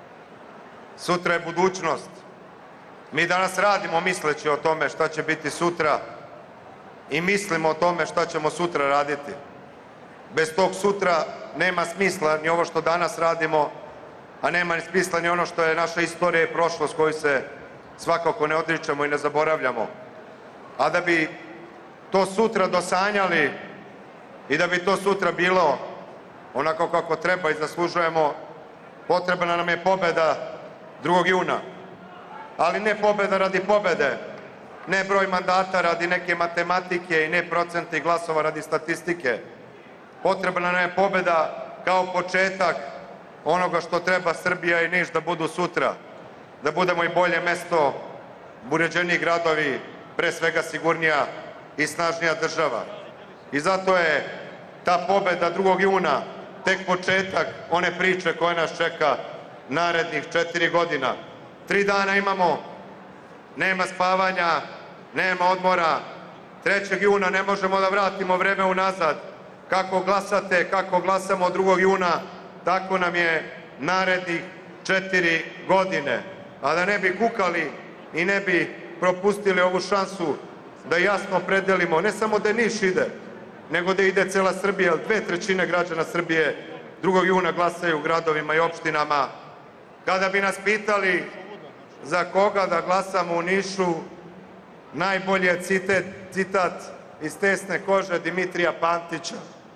Sutra je budućnost. Mi danas radimo misleći o tome šta će biti sutra i mislimo o tome šta ćemo sutra raditi. Bez tog sutra nema smisla ni ovo što danas radimo, a nema ni smisla ni ono što je naša istorija i prošlost koju se svakako ne odričemo i ne zaboravljamo. A da bi to sutra dosanjali i da bi to sutra bilo onako kako treba i zaslužujemo, potrebna nam je pobeda drugog juna. Ali ne pobeda radi pobede, ne broj mandata radi neke matematike i ne procenti glasova radi statistike. Potrebna nam je pobeda kao početak onoga što treba Srbija i Niš da budu sutra. Da budemo i bolje mesto, uređeniji gradovi, pre svega sigurnija i snažnija država. I zato je ta pobeda drugog juna tek početak one priče koja nas čeka narednih četiri godina. Tri dana imamo, nema spavanja, nema odmora. trećeg juna ne možemo da vratimo vreme unazad. Kako glasate, kako glasamo drugog juna, tako nam je narednih četiri godine. A da ne bi kukali i ne bi propustili ovu šansu da jasno predelimo, ne samo da Niš ide, nego da ide cela Srbija, jer dve trećine građana Srbije drugog juna glasaju u gradovima i opštinama. Kada bi nas pitali za koga da glasamo u Nišu, najbolji je citat iz tesne kože Dimitrija Pantića.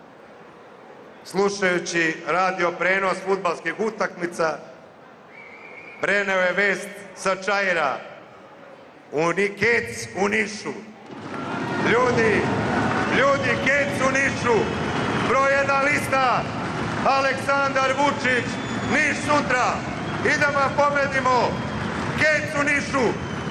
Slušajući radio prenos fudbalskih utakmica, preneo je vest sa Čaira: Kec u Nišu. Ljudi, ljudi, Kec u Nišu. Broj jedan lista, Aleksandar Vučić, Niš sutra. Idemo da pobedimo. Kec u Nišu.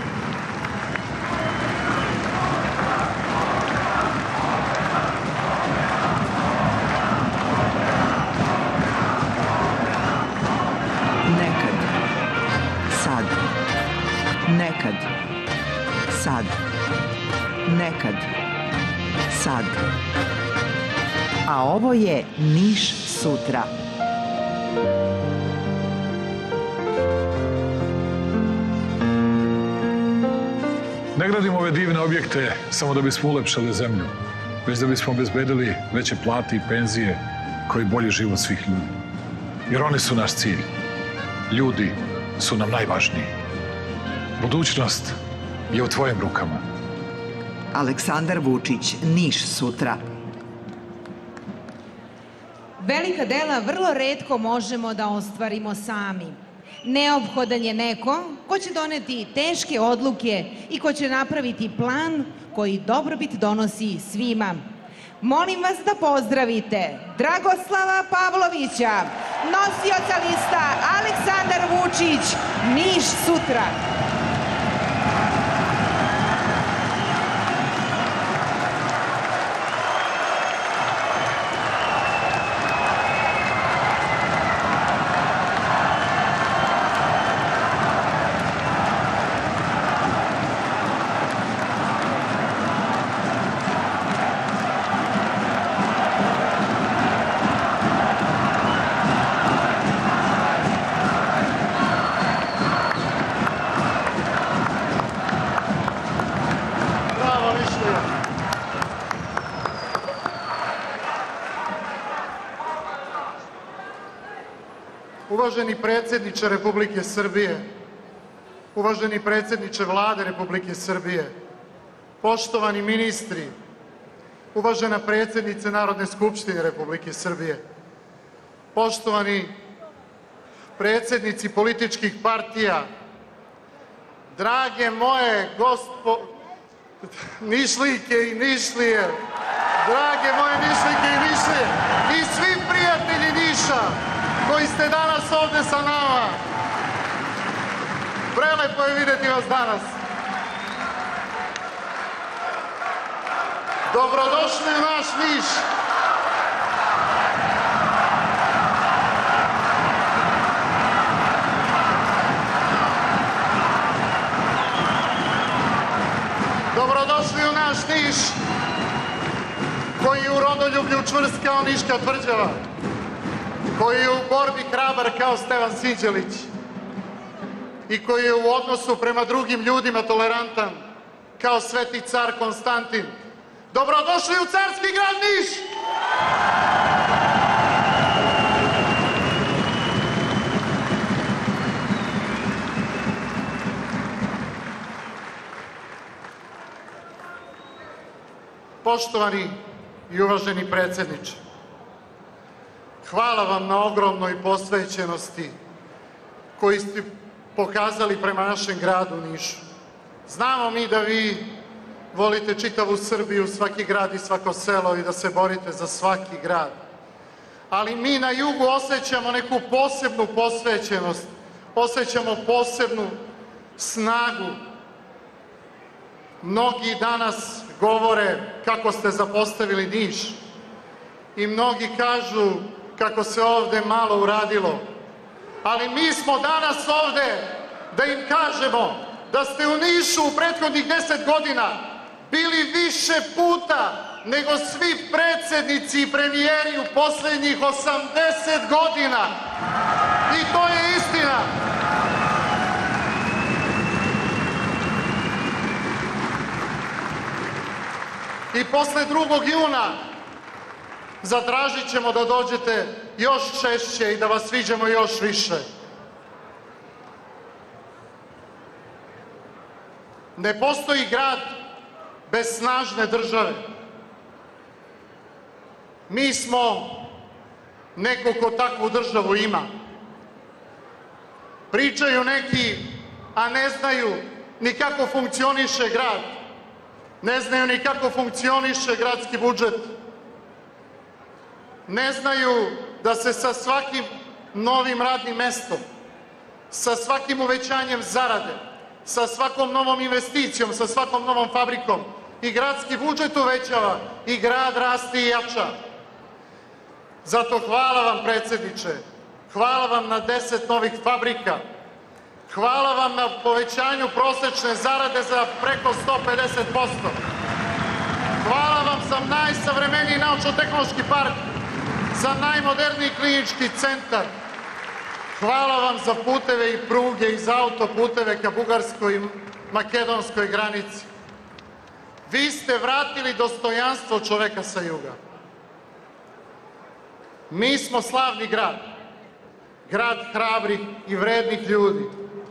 Nekad. Sad. Nekad. Sad. Nekad. Sad. A ovo je Niš sutra. Ne gradimo ove divne objekte samo da bismo ulepšali zemlju, već da bismo obezbedili veće plate i penzije, kao i bolji život svih ljudi. Jer oni su naš cilj. Ljudi su nam najvažniji. Budućnost je u tvojim rukama. Aleksandar Vučić, Niš sutra. Velika dela vrlo retko možemo da ostvarimo sami. Neophodan je neko ko će doneti teške odluke i ko će napraviti plan koji dobrobit donosi svima. Molim vas da pozdravite Dragoslava Pavlovića, nosioca lista Aleksandar Vučić, Niš sutra. Uvaženi predsjedniče Republike Srbije, uvaženi predsjedniče Vlade Republike Srbije, poštovani ministri, uvažena predsjednice Narodne skupštine Republike Srbije, poštovani predsjednici političkih partija, drage moje gospo... Nišlijke i Nišlije, drage moje Nišlijke i Nišlije i svi prijatelji Niša koji ste danas ovde sa nama. Prelepo je vidjeti vas danas. Dobrodošli u naš Niš. Dobrodošli u naš Niš, koji je u rodoljublju čvrst kao Niška tvrđava, koji je u borbi hrabar kao Stevan Sinđelić i koji je u odnosu prema drugim ljudima tolerantan kao sveti car Konstantin. Dobrodošli u carski grad Niš! Poštovani i uvaženi predsjedniče, hvala vam na ogromnoj posvećenosti koju ste pokazali prema našem gradu Nišu. Znamo mi da vi volite čitavu Srbiju, svaki grad i svako selo i da se borite za svaki grad. Ali mi na jugu osjećamo neku posebnu posvećenost, osjećamo posebnu snagu. Mnogi danas govore kako ste zapostavili Niš i mnogi kažu kako se ovde malo uradilo. Ali mi smo danas ovde da im kažemo da ste u Nišu u prethodnih deset godina bili više puta nego svi predsjednici i premijeri u posljednjih osamdeset godina. I to je istina. I posle drugog juna zatražit ćemo da dođete još češće i da vas viđemo još više. Ne postoji grad bez snažne države. Mi smo neko ko takvu državu ima. Pričaju neki, a ne znaju ni kako funkcioniše grad. Ne znaju ni kako funkcioniše gradski budžet. Ne znaju da se sa svakim novim radnim mestom, sa svakim uvećanjem zarade, sa svakom novom investicijom, sa svakom novom fabrikom i gradski budžet uvećava i grad raste i jača. Zato hvala vam, predsjedniče, hvala vam na deset novih fabrika, hvala vam na povećanju prosečne zarade za preko sto pedeset posto. Hvala vam za najsavremeniji naučno-tehnološki park, za najmoderniji klinički centar. Hvala vam za puteve i pruge i za autoputeve ka bugarskoj i makedonskoj granici. Vi ste vratili dostojanstvo čoveka sa juga. Mi smo slavni grad, grad hrabrih i vrednih ljudi.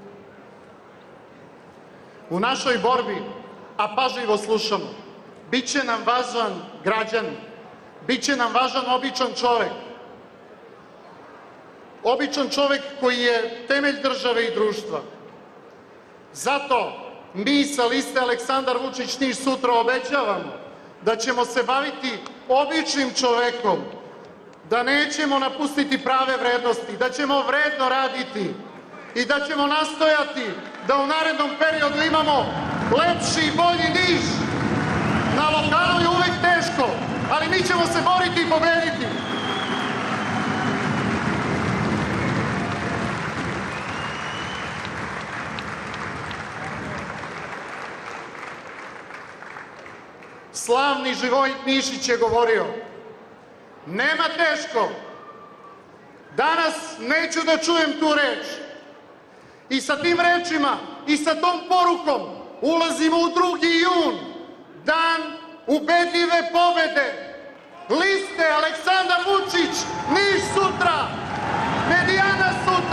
U našoj borbi, a pažljivo slušamo, bit će nam važan građanin, bit će nam važan običan čovek. Običan čovek koji je temelj države i društva. Zato mi sa liste Aleksandar Vučić Niš sutra obećavamo da ćemo se baviti običnim čovekom, da nećemo napustiti prave vrednosti, da ćemo vredno raditi i da ćemo nastojati da u narednom periodu imamo lepši i bolji Niš. Na lokalu je uvek teško, ali mi ćemo se boriti i pobediti. Slavni Živojin Mišić je govorio: nema teško. Danas neću da čujem tu reč. I sa tim rečima i sa tom porukom ulazimo u drugi jun, dan ubedljive pobede. Liste Aleksandar Vučić Niš sutra, Medijana sutra.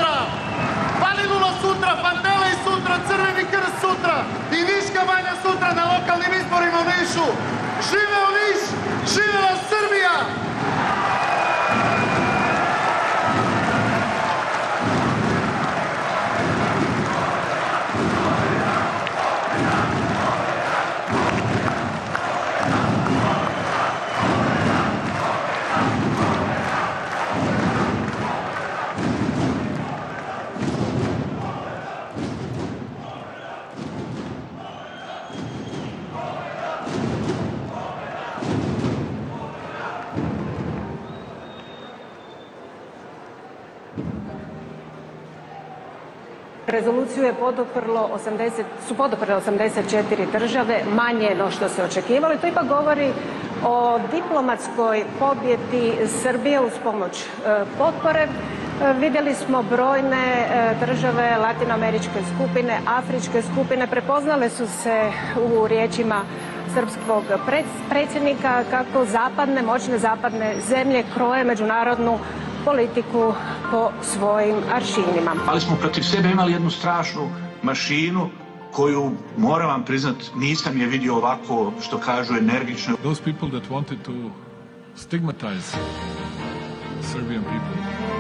rezoluciju je poduprlo osamdeset, su poduprle osamdeset četiri države, manje no što se očekivalo. To ipak govori o diplomatskoj pobjedi Srbije uz pomoć potpore. Vidjeli smo brojne države latinoameričke skupine, afričke skupine, prepoznale su se u riječima srpskog predsjednika kako zapadne, moćne zapadne zemlje kroje međunarodnu politiku po svojim aršinima. Ali smo protiv sebe imali jednu strašnu mašinu koju, moram vam priznat, nisam je vidio ovako, što kažu, energično. Those people that wanted to stigmatize Serbian people,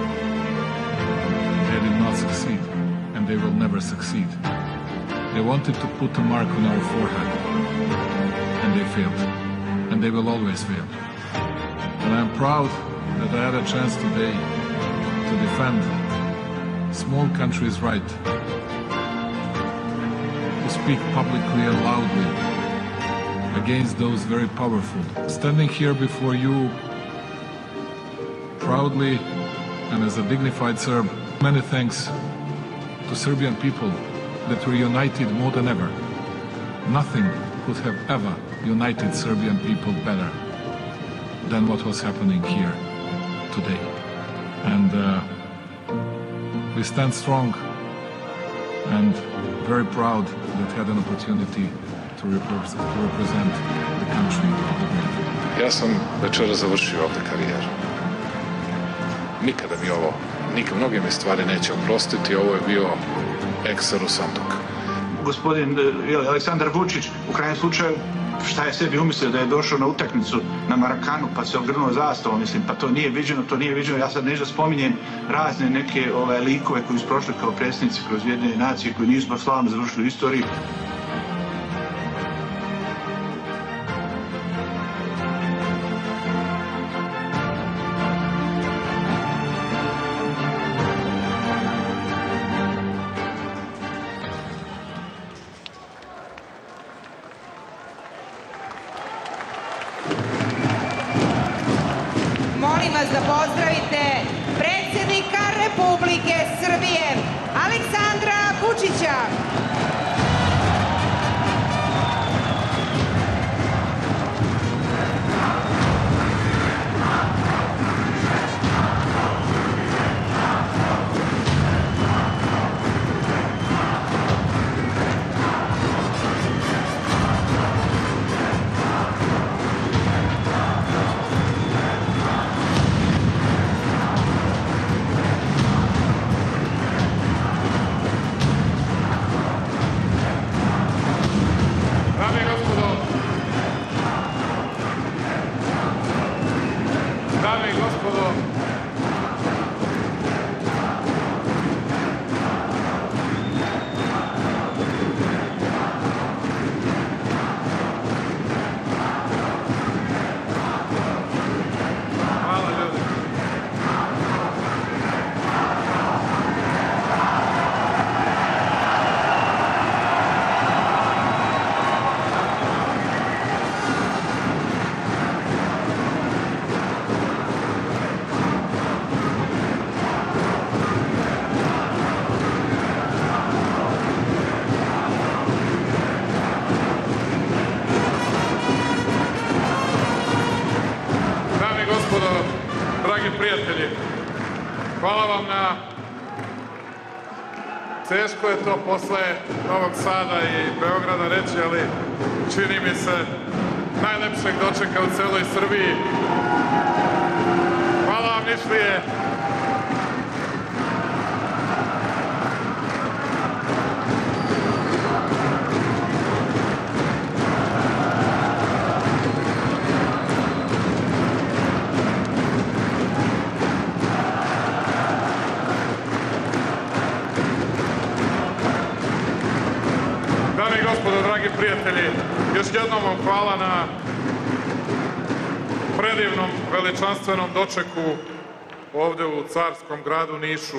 they did not succeed, and they will never succeed. They wanted to put a mark on our forehead, and they failed, and they will always fail. And I'm proud that I had a chance today to defend small countries' right to speak publicly and loudly against those very powerful. Standing here before you proudly and as a dignified Serb, many thanks to Serbian people that were united more than ever. Nothing could have ever united Serbian people better than what was happening here today. And uh, we stand strong and very proud that had an opportunity to, repre- to represent the country of the great. Ja sam večera završio ovde karijeru. Nikada mi ovo, nikad mnoge mi stvari neće oprostiti, ovo je bio ekser u sanduk. Gospodin Aleksandar Vučić, u krajnjem slučaju, šta je sebi umislio da je došao na utakmicu na Marakanu pa se ogrnuo zastavom, mislim, pa to nije viđeno, to nije viđeno. Ja sad neću da spominjem razne neke ove, likove koji su prošli kao predsjednici kroz Ujedinjene nacije, koji nisu baš slavno završili u istoriji. Molim vas da pozdravite predsjednika Republike Srbije, Aleksandra Vučića. Dame i gospodo, hvala ljudi. Dame i gospodo, dragi prijatelji, hvala vam na... Teško je to posle Novog Sada i Beograda reći, ali čini mi se najlepšeg dočeka u celoj Srbiji. Hvala vam, Nišlije. Dame i gospodo, dragi prijatelji, još jednom vam hvala na predivnom, veličanstvenom dočeku ovde u carskom gradu Nišu.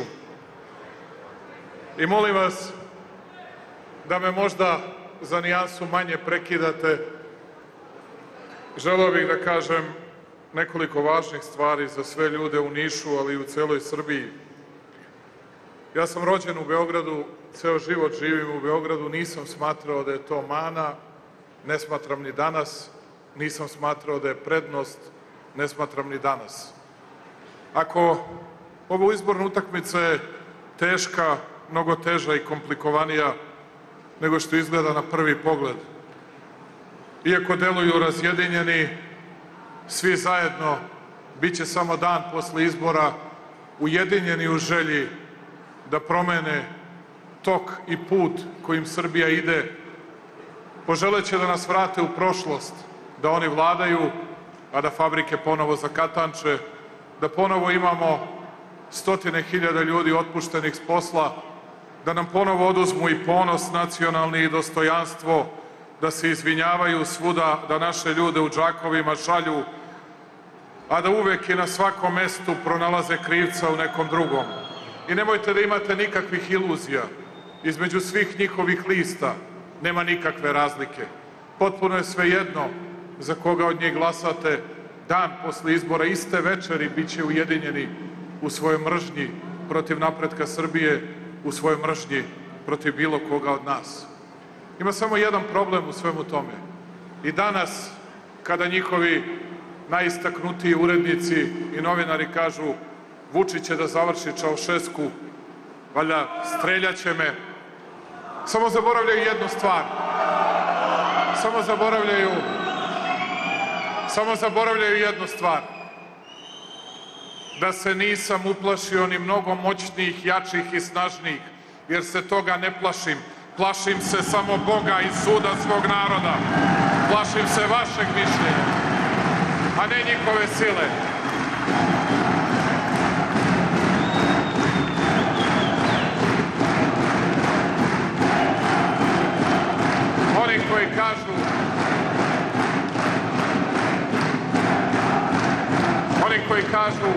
I molim vas da me možda za nijansu manje prekidate. Želeo bih da kažem nekoliko važnih stvari za sve ljude u Nišu, ali i u celoj Srbiji. Ja sam rođen u Beogradu, ceo život živim u Beogradu, nisam smatrao da je to mana, ne smatram ni danas, nisam smatrao da je prednost, ne smatram ni danas. Ako ova izborna utakmica je teška, mnogo teža i komplikovanija nego što izgleda na prvi pogled, iako deluju razjedinjeni, svi zajedno bit će samo dan posle izbora ujedinjeni u želji da promene tok i put kojim Srbija ide, poželeće da nas vrate u prošlost, da oni vladaju, a da fabrike ponovo zakatanče, da ponovo imamo stotine hiljada ljudi otpuštenih s posla, da nam ponovo oduzmu i ponos nacionalni i dostojanstvo, da se izvinjavaju svuda, da naše ljude u džakovima šalju, a da uvek i na svakom mestu pronalaze krivca u nekom drugom. I nemojte da imate nikakvih iluzija. Između svih njihovih lista nema nikakve razlike. Potpuno je svejedno za koga od njih glasate. Dan posle izbora, iste večeri, bit će ujedinjeni u svojoj mržnji protiv napretka Srbije, u svojoj mržnji protiv bilo koga od nas. Ima samo jedan problem u svemu tome. I danas, kada njihovi najistaknutiji urednici i novinari kažu Vučić će da završi Čaušesku, valjda streljaće me, samo zaboravljaju jednu stvar. Samo zaboravljaju, samo zaboravljaju jednu stvar. Da se nisam uplašio ni mnogo moćnijih, jačih i snažnijih, jer se toga ne plašim. Plašim se samo Boga i suda svog naroda. Plašim se vašeg mišljenja, a ne njihove sile. Oni koji kažu Oni koji kažu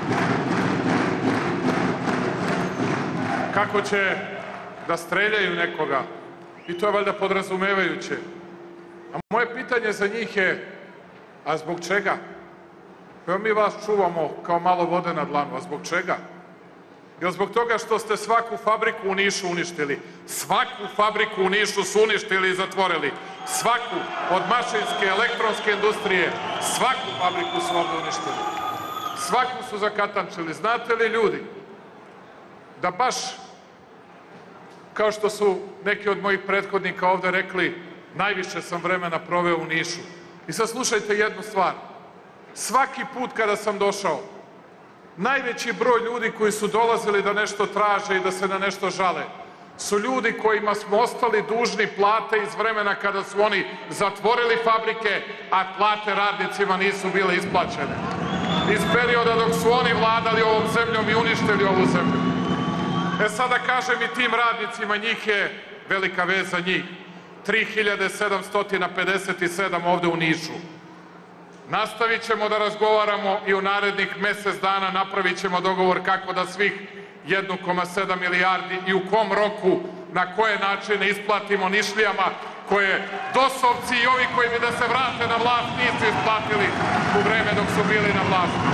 kako će da streljaju nekoga, i to je valjda podrazumevajuće. A moje pitanje za njih je, a zbog čega? Evo mi vas čuvamo kao malo vode na dlanu, a zbog čega? Jel zbog toga što ste svaku fabriku u Nišu uništili? Svaku fabriku u Nišu su uništili i zatvorili. Svaku, od mašinske, elektronske industrije, svaku fabriku su ovde uništili. Svaku su zakatančili. Znate li, ljudi, da baš kao što su neki od mojih prethodnika ovde rekli, najviše sam vremena proveo u Nišu. I sad slušajte jednu stvar. Svaki put kada sam došao, najveći broj ljudi koji su dolazili da nešto traže i da se na nešto žale, su ljudi kojima smo ostali dužni plate iz vremena kada su oni zatvorili fabrike, a plate radnicima nisu bile isplaćene. Iz perioda dok su oni vladali ovom zemljom i uništili ovu zemlju. E sada kažem i tim radnicima, njih je velika vez za njih. tri hiljade sedamsto pedeset sedam ovde u Nišu. Nastavit ćemo da razgovaramo i u narednih mesec dana napravit ćemo dogovor kako da svih jedan zarez sedam milijardi i u kom roku, na koje načine isplatimo Nišlijama, koje dosovci i ovi koji bi da se vrate na vlast nisu isplatili u vreme dok su bili na vlasti.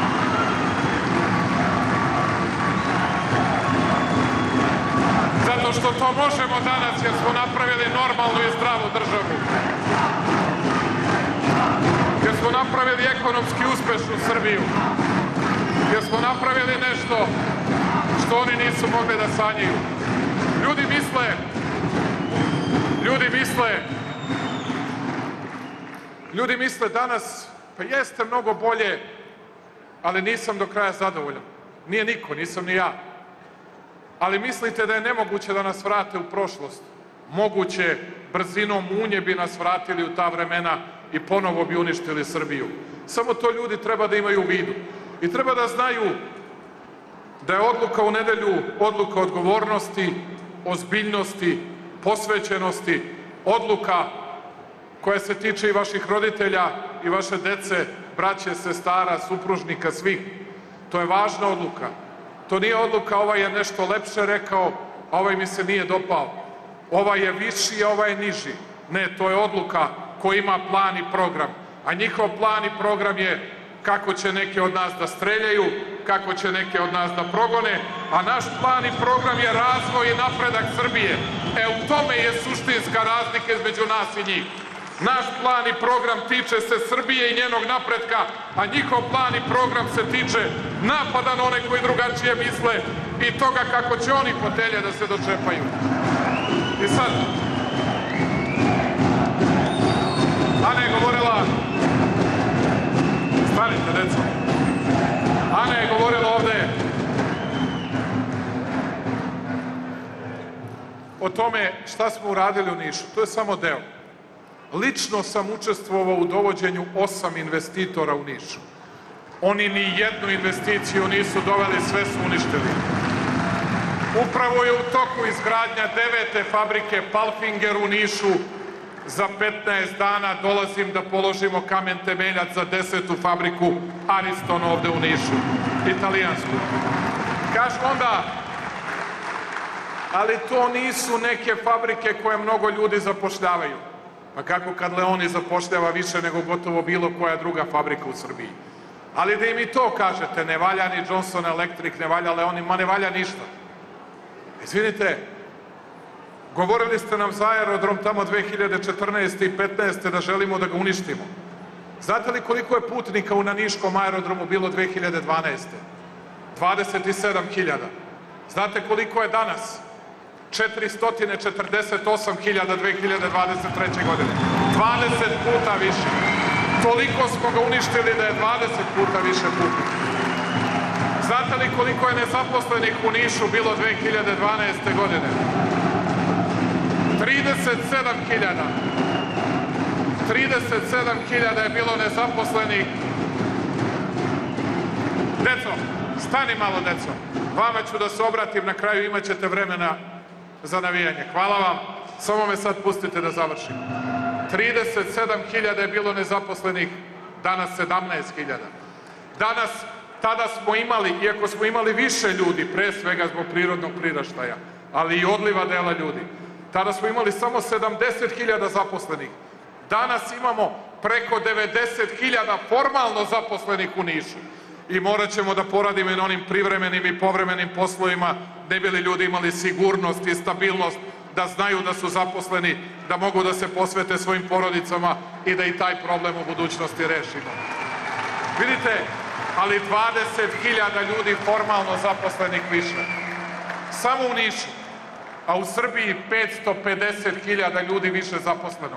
Zato što to možemo danas jer smo napravili normalnu i zdravu državu. Jer smo napravili ekonomski uspešnu Srbiju. Jer smo napravili nešto što oni nisu mogli da sanjaju. Ljudi misle, ljudi misle, ljudi misle danas, pa jeste mnogo bolje, ali nisam do kraja zadovoljan. Nije niko, nisam ni ja. Ali mislite da je nemoguće da nas vrate u prošlost. Moguće, brzinom munje bi nas vratili u ta vremena i ponovo bi uništili Srbiju. Samo to ljudi treba da imaju u vidu. I treba da znaju da je odluka u nedelju odluka odgovornosti, ozbiljnosti, posvećenosti, odluka koja se tiče i vaših roditelja i vaše dece, braće, sestara, supružnika, svih. To je važna odluka. To nije odluka ovaj je nešto lepše rekao, a ovaj mi se nije dopao. Ovaj je viši, a ovaj je niži. Ne, to je odluka koja ima plan i program. A njihov plan i program je kako će neki od nas da streljaju, kako će neke od nas da progone, a naš plan i program je razvoj i napredak Srbije. E, u tome je suštinska razlika između nas i njih. Naš plan i program tiče se Srbije i njenog napretka, a njihov plan i program se tiče napada na one koji drugačije misle i toga kako će oni fotelje da se dočepaju. I sad, Ana je govorila, stanite, deco, Ana je govorila ovde o tome šta smo uradili u Nišu. To je samo deo. Lično sam učestvovao u dovođenju osam investitora u Nišu. Oni ni jednu investiciju nisu doveli, sve su uništili. Upravo je u toku izgradnja devete fabrike Palfinger u Nišu. Za petnaest dana dolazim da položimo kamen temeljac za desetu fabriku Ariston ovde u Nišu, italijansku. Kažu onda, ali to nisu neke fabrike koje mnogo ljudi zapošljavaju. Pa kako kad Leoni zapošljava više nego gotovo bilo koja druga fabrika u Srbiji? Ali da im i to kažete, ne valja ni Johnson Electric, ne valja Leoni, ma ne valja ništa. Izvinite, govorili ste nam za aerodrom tamo dve hiljade četrnaeste. i petnaeste. da želimo da ga uništimo. Znate li koliko je putnika na Niškom aerodromu bilo dve hiljade dvanaeste. dvadeset sedam hiljada. Znate koliko je danas? četiristo četrdeset osam hiljada dve hiljade dvadeset treće. godine. dvadeset puta više. Toliko smo ga uništili da je dvadeset puta više putnika. Znate li koliko je nezaposlenih u Nišu bilo dve hiljade dvanaeste. godine? trideset sedam hiljada. trideset sedam hiljada je bilo nezaposlenih. Deco, stani malo, deco. Vama ću da se obratim na kraju, imat ćete vremena za navijanje. Hvala vam. Samo me sad pustite da završim. trideset sedam hiljada je bilo nezaposlenih, danas sedamnaest hiljada. Danas, tada smo imali, iako smo imali više ljudi, pre svega zbog prirodnog priraštaja, ali i odliva dela ljudi, tada smo imali samo sedamdeset hiljada zaposlenih. Danas imamo preko devedeset hiljada formalno zaposlenih u Nišu. I morat ćemo da poradimo i na onim privremenim i povremenim poslovima, ne bi li ljudi imali sigurnost i stabilnost, da znaju da su zaposleni, da mogu da se posvete svojim porodicama i da i taj problem u budućnosti rešimo. Vidite, ali dvadeset hiljada ljudi formalno zaposlenih više. Samo u Nišu. A u Srbiji petsto pedeset hiljada ljudi više zaposleno.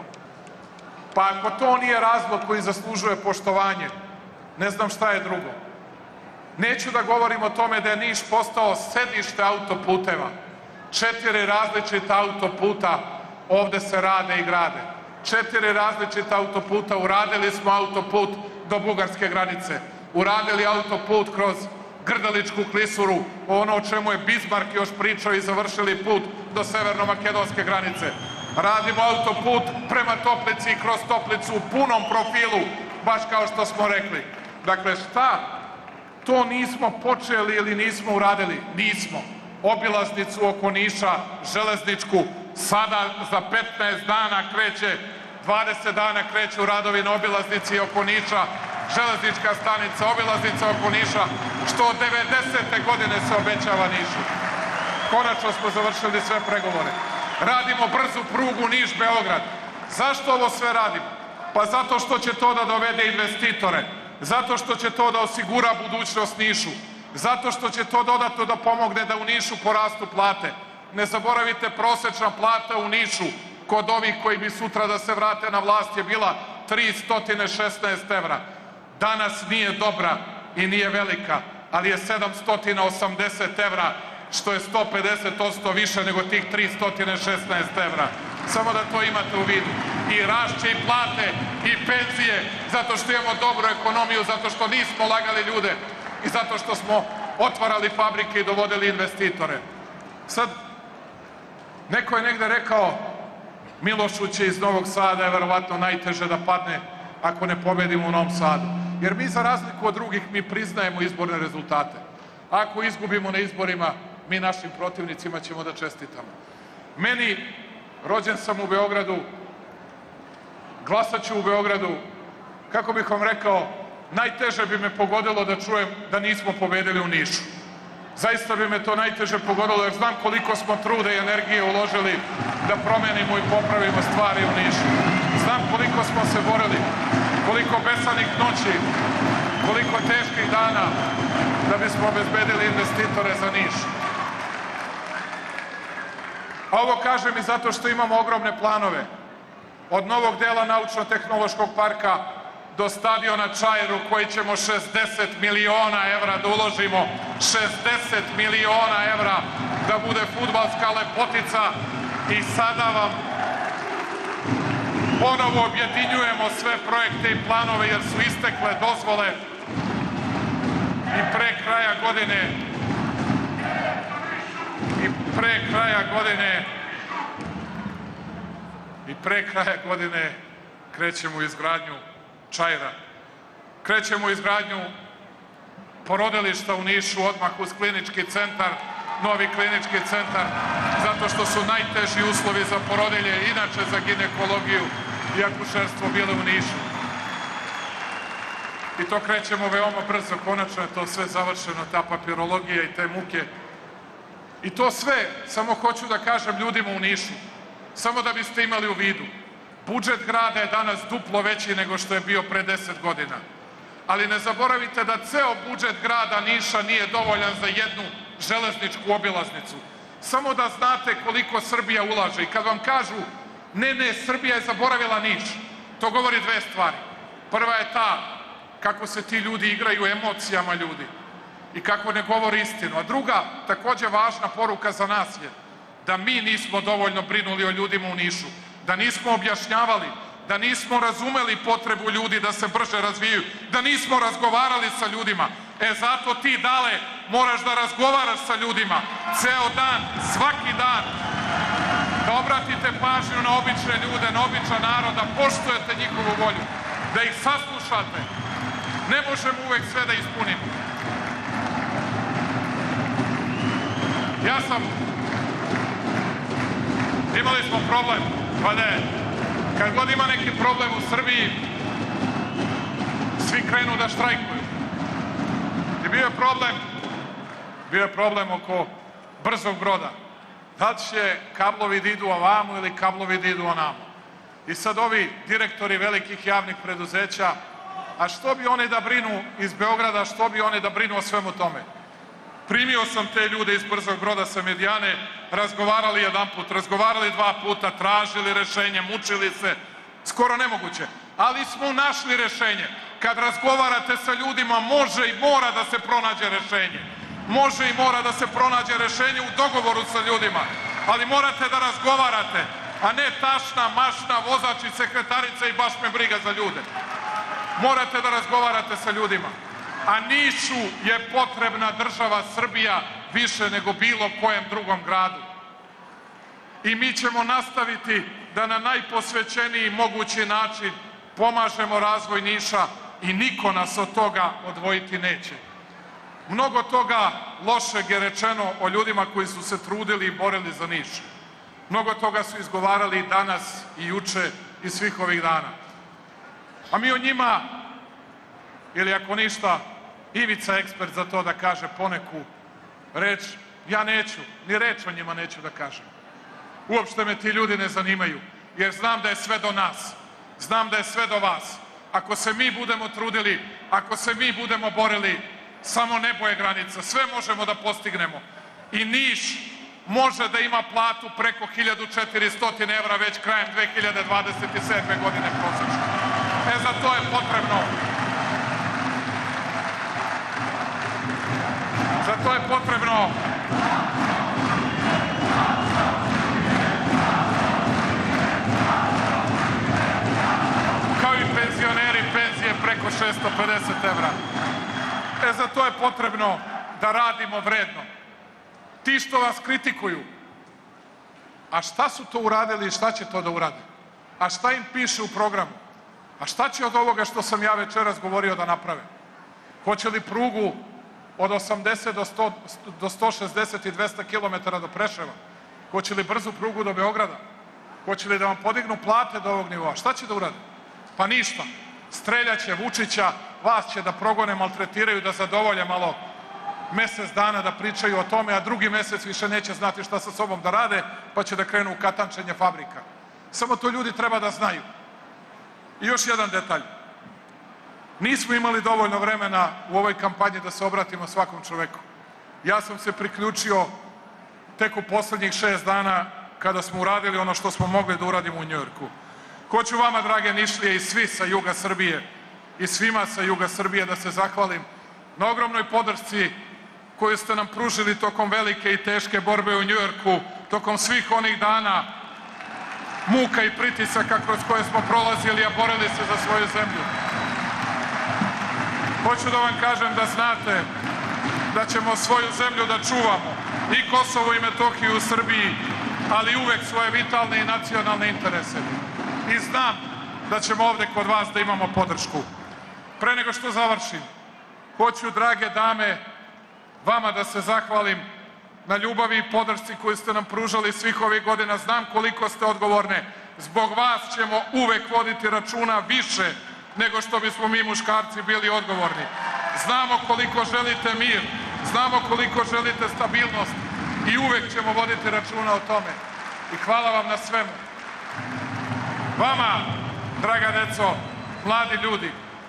Pa ako to nije razlog koji zaslužuje poštovanje, ne znam šta je drugo. Neću da govorim o tome da je Niš postao sedište autoputeva. Četiri različita autoputa ovde se rade i grade. Četiri različita autoputa, uradili smo autoput do bugarske granice. Uradili autoput kroz Grdeličku klisuru, ono o čemu je Bismarck još pričao, i završili put do severno-makedonske granice. Radimo autoput prema Toplici i kroz Toplicu u punom profilu, baš kao što smo rekli. Dakle, šta? To nismo počeli ili nismo uradili? Nismo. Obilaznicu oko Niša, železničku, sada za petnaest dana kreće, dvadeset dana kreću radovi na obilaznici oko Niša, železnička stanica, obilaznica oko Niša, što od devedesete. godine se obećava Nišu. Konačno smo završili sve pregovore. Radimo brzu prugu Niš-Beograd. Zašto ovo sve radimo? Pa zato što će to da dovede investitore, zato što će to da osigura budućnost Nišu, zato što će to dodatno da pomogne da u Nišu porastu plate. Ne zaboravite, prosečna plata u Nišu kod ovih koji bi sutra da se vrate na vlast je bila tristo šesnaest evra. Danas nije dobra i nije velika, ali je sedamsto osamdeset evra, što je sto pedeset posto više nego tih tristo šesnaest evra. Samo da to imate u vidu. I rašće i plate i penzije, zato što imamo dobru ekonomiju, zato što nismo lagali ljude i zato što smo otvarali fabrike i dovodili investitore. Sad, neko je negde rekao, Milošu će iz Novog Sada je verovatno najteže da padne ako ne pobedimo u Novom Sadu. Jer mi, za razliku od drugih, mi priznajemo izborne rezultate. Ako izgubimo na izborima, mi našim protivnicima ćemo da čestitamo. Meni, rođen sam u Beogradu, glasat ću u Beogradu, kako bih vam rekao, najteže bi me pogodilo da čujem da nismo pobedili u Nišu. Zaista bi me to najteže pogodilo jer znam koliko smo truda i energije uložili da promenimo i popravimo stvari u Nišu. Znam koliko smo se borili, koliko besanih noći, koliko teških dana da bismo obezbedili investitore za Niš. A ovo kažem i zato što imamo ogromne planove. Od novog dela Naučno-tehnološkog parka do stadiona Čairu koji ćemo šezdeset miliona evra da uložimo, šezdeset miliona evra da bude fudbalska lepotica i sada vam ponovo objedinjujemo sve projekte i planove jer su istekle dozvole i pre kraja godine i pre kraja godine i pre kraja godine krećemo u izgradnju Čaira. Krećemo u izgradnju porodilišta u Nišu, odmah uz klinički centar, novi klinički centar, zato što su najteži uslovi za porodilje, inače za ginekologiju i akušerstvo bile u Nišu. I to krećemo veoma brzo, konačno je to sve završeno, ta papirologija i te muke. I to sve, samo hoću da kažem ljudima u Nišu, samo da biste imali u vidu. Budžet grada je danas duplo veći nego što je bio pre deset godina. Ali ne zaboravite da ceo budžet grada Niša nije dovoljan za jednu železničku obilaznicu. Samo da znate koliko Srbija ulaže. I kad vam kažu, ne, ne, Srbija je zaboravila Niš, to govori dve stvari. Prva je ta kako se ti ljudi igraju emocijama ljudi i kako ne govori istinu. A druga, takođe važna poruka za nas je da mi nismo dovoljno brinuli o ljudima u Nišu, da nismo objašnjavali, da nismo razumeli potrebu ljudi da se brže razvijaju, da nismo razgovarali sa ljudima. E zato ti, Dale, moraš da razgovaraš sa ljudima ceo dan, svaki dan, da obratite pažnju na obične ljude, na običan narod, da poštujete njihovu volju, da ih saslušate. Ne možemo uvek sve da ispunimo. Ja sam... Imali smo problem, pa ne, kad god ima neki problem u Srbiji, svi krenu da štrajkuju. I bio je problem, bio je problem oko brzog broda. Da li će kablovi da idu ovamo ili kablovi da idu onamo. I sad ovi direktori velikih javnih preduzeća, a što bi oni da brinu iz Beograda, što bi oni da brinu o svemu tome? Primio sam te ljude iz brzog broda sa Medijane, razgovarali jedan put, razgovarali dva puta, tražili rešenje, mučili se, skoro nemoguće. Ali smo našli rešenje. Kad razgovarate sa ljudima, može i mora da se pronađe rešenje. Može i mora da se pronađe rešenje u dogovoru sa ljudima. Ali morate da razgovarate, a ne tašna, mašna, vozač i sekretarica i baš me briga za ljude. Morate da razgovarate sa ljudima. A Nišu je potrebna država Srbija više nego bilo kojem drugom gradu. I mi ćemo nastaviti da na najposvećeniji mogući način pomažemo razvoj Niša i niko nas od toga odvojiti neće. Mnogo toga lošeg je rečeno o ljudima koji su se trudili i borili za Niš. Mnogo toga su izgovarali i danas i juče i svih ovih dana. A mi o njima, ili ako ništa, Ivica ekspert za to da kaže poneku reč, ja neću, ni reč o njima neću da kažem. Uopšte me ti ljudi ne zanimaju, jer znam da je sve do nas, znam da je sve do vas. Ako se mi budemo trudili, ako se mi budemo borili, samo nebo je granica, sve možemo da postignemo. I Niš može da ima platu preko hiljadu četiristo evra već krajem dve hiljade dvadeset sedme godine prosečno. E za to je potrebno Za to je potrebno kao i penzioneri penzije preko šesto pedeset evra. E za to je potrebno da radimo vredno. Ti što vas kritikuju, a šta su to uradili i šta će to da urade? A šta im piše u programu? A šta će od ovoga što sam ja večeras govorio da naprave? Hoće li prugu od osamdeset do sto šezdeset i dvesta kilometara do Preševa? Hoće li brzu prugu do Beograda? Hoće li da vam podignu plate do ovog nivoa? Šta će da urade? Pa ništa. Streljaće Vučića vas će da progone, maltretiraju, da zadovolje malo mesec dana da pričaju o tome, a drugi mesec više neće znati šta sa sobom da rade, pa će da krenu u katančenje fabrika. Samo to ljudi treba da znaju. I još jedan detalj. Nismo imali dovoljno vremena u ovoj kampanji da se obratimo svakom čoveku. Ja sam se priključio tek u poslednjih šest dana kada smo uradili ono što smo mogli da uradimo u Njujorku. Hoću vama, drage Nišlije, i svi sa juga Srbije i svima sa juga Srbije da se zahvalim na ogromnoj podršci koju ste nam pružili tokom velike i teške borbe u Njujorku, tokom svih onih dana muka i pritisaka kroz koje smo prolazili, a borili se za svoju zemlju. Hoću da vam kažem da znate da ćemo svoju zemlju da čuvamo, i Kosovo i Metohiju u Srbiji, ali uvek svoje vitalne i nacionalne interese. I znam da ćemo ovde kod vas da imamo podršku. Pre nego što završim, hoću, drage dame, vama da se zahvalim na ljubavi i podršci koju ste nam pružali svih ovih godina. Znam koliko ste odgovorne. Zbog vas ćemo uvek voditi računa više nego što bismo mi muškarci bili odgovorni. Znamo koliko želite mir, znamo koliko želite stabilnost i uvek ćemo voditi računa o tome. I hvala vam na svemu. Vama, draga deco, mladi ljudi,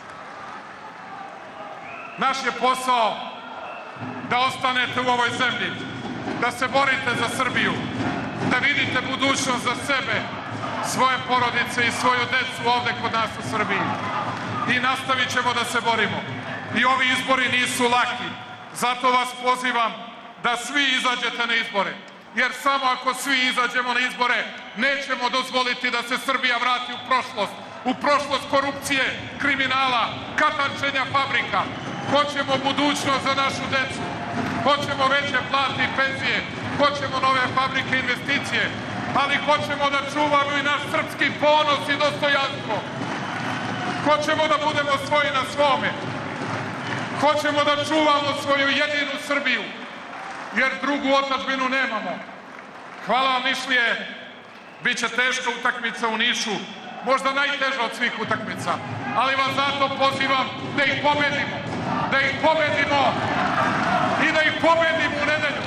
naš je posao da ostanete u ovoj zemlji, da se borite za Srbiju, da vidite budućnost za sebe, svoje porodice i svoju decu ovde kod nas u Srbiji. I nastavit ćemo da se borimo. I ovi izbori nisu laki. Zato vas pozivam da svi izađete na izbore. Jer samo ako svi izađemo na izbore, nećemo dozvoliti da se Srbija vrati u prošlost. U prošlost korupcije, kriminala, katančenja fabrika. Hoćemo budućnost za našu decu. Hoćemo veće plate i penzije. Hoćemo nove fabrike i investicije. Ali hoćemo da čuvamo i naš srpski ponos i dostojanstvo. Hoćemo da budemo svoji na svome. Hoćemo da čuvamo svoju jedinu Srbiju, jer drugu otadžbinu nemamo. Hvala vam, Nišlije. Biće teška utakmica u Nišu, možda najteža od svih utakmica, ali vas zato pozivam da ih pobedimo, da ih pobedimo i da ih pobedimo u nedelju.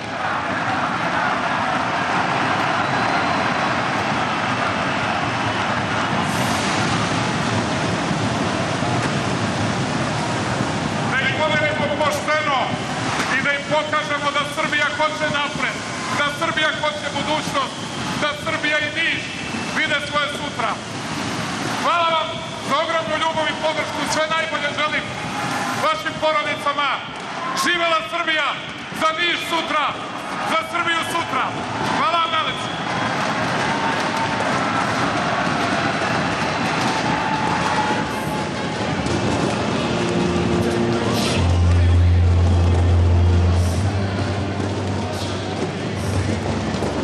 Pošteno i da im pokažemo da Srbija hoće napred, da Srbija hoće budućnost, da Srbija i Niš vide svoje sutra. Hvala vam za ogromnu ljubav i podršku, sve najbolje želim vašim porodicama. Živela Srbija, za Niš sutra, za Srbiju sutra.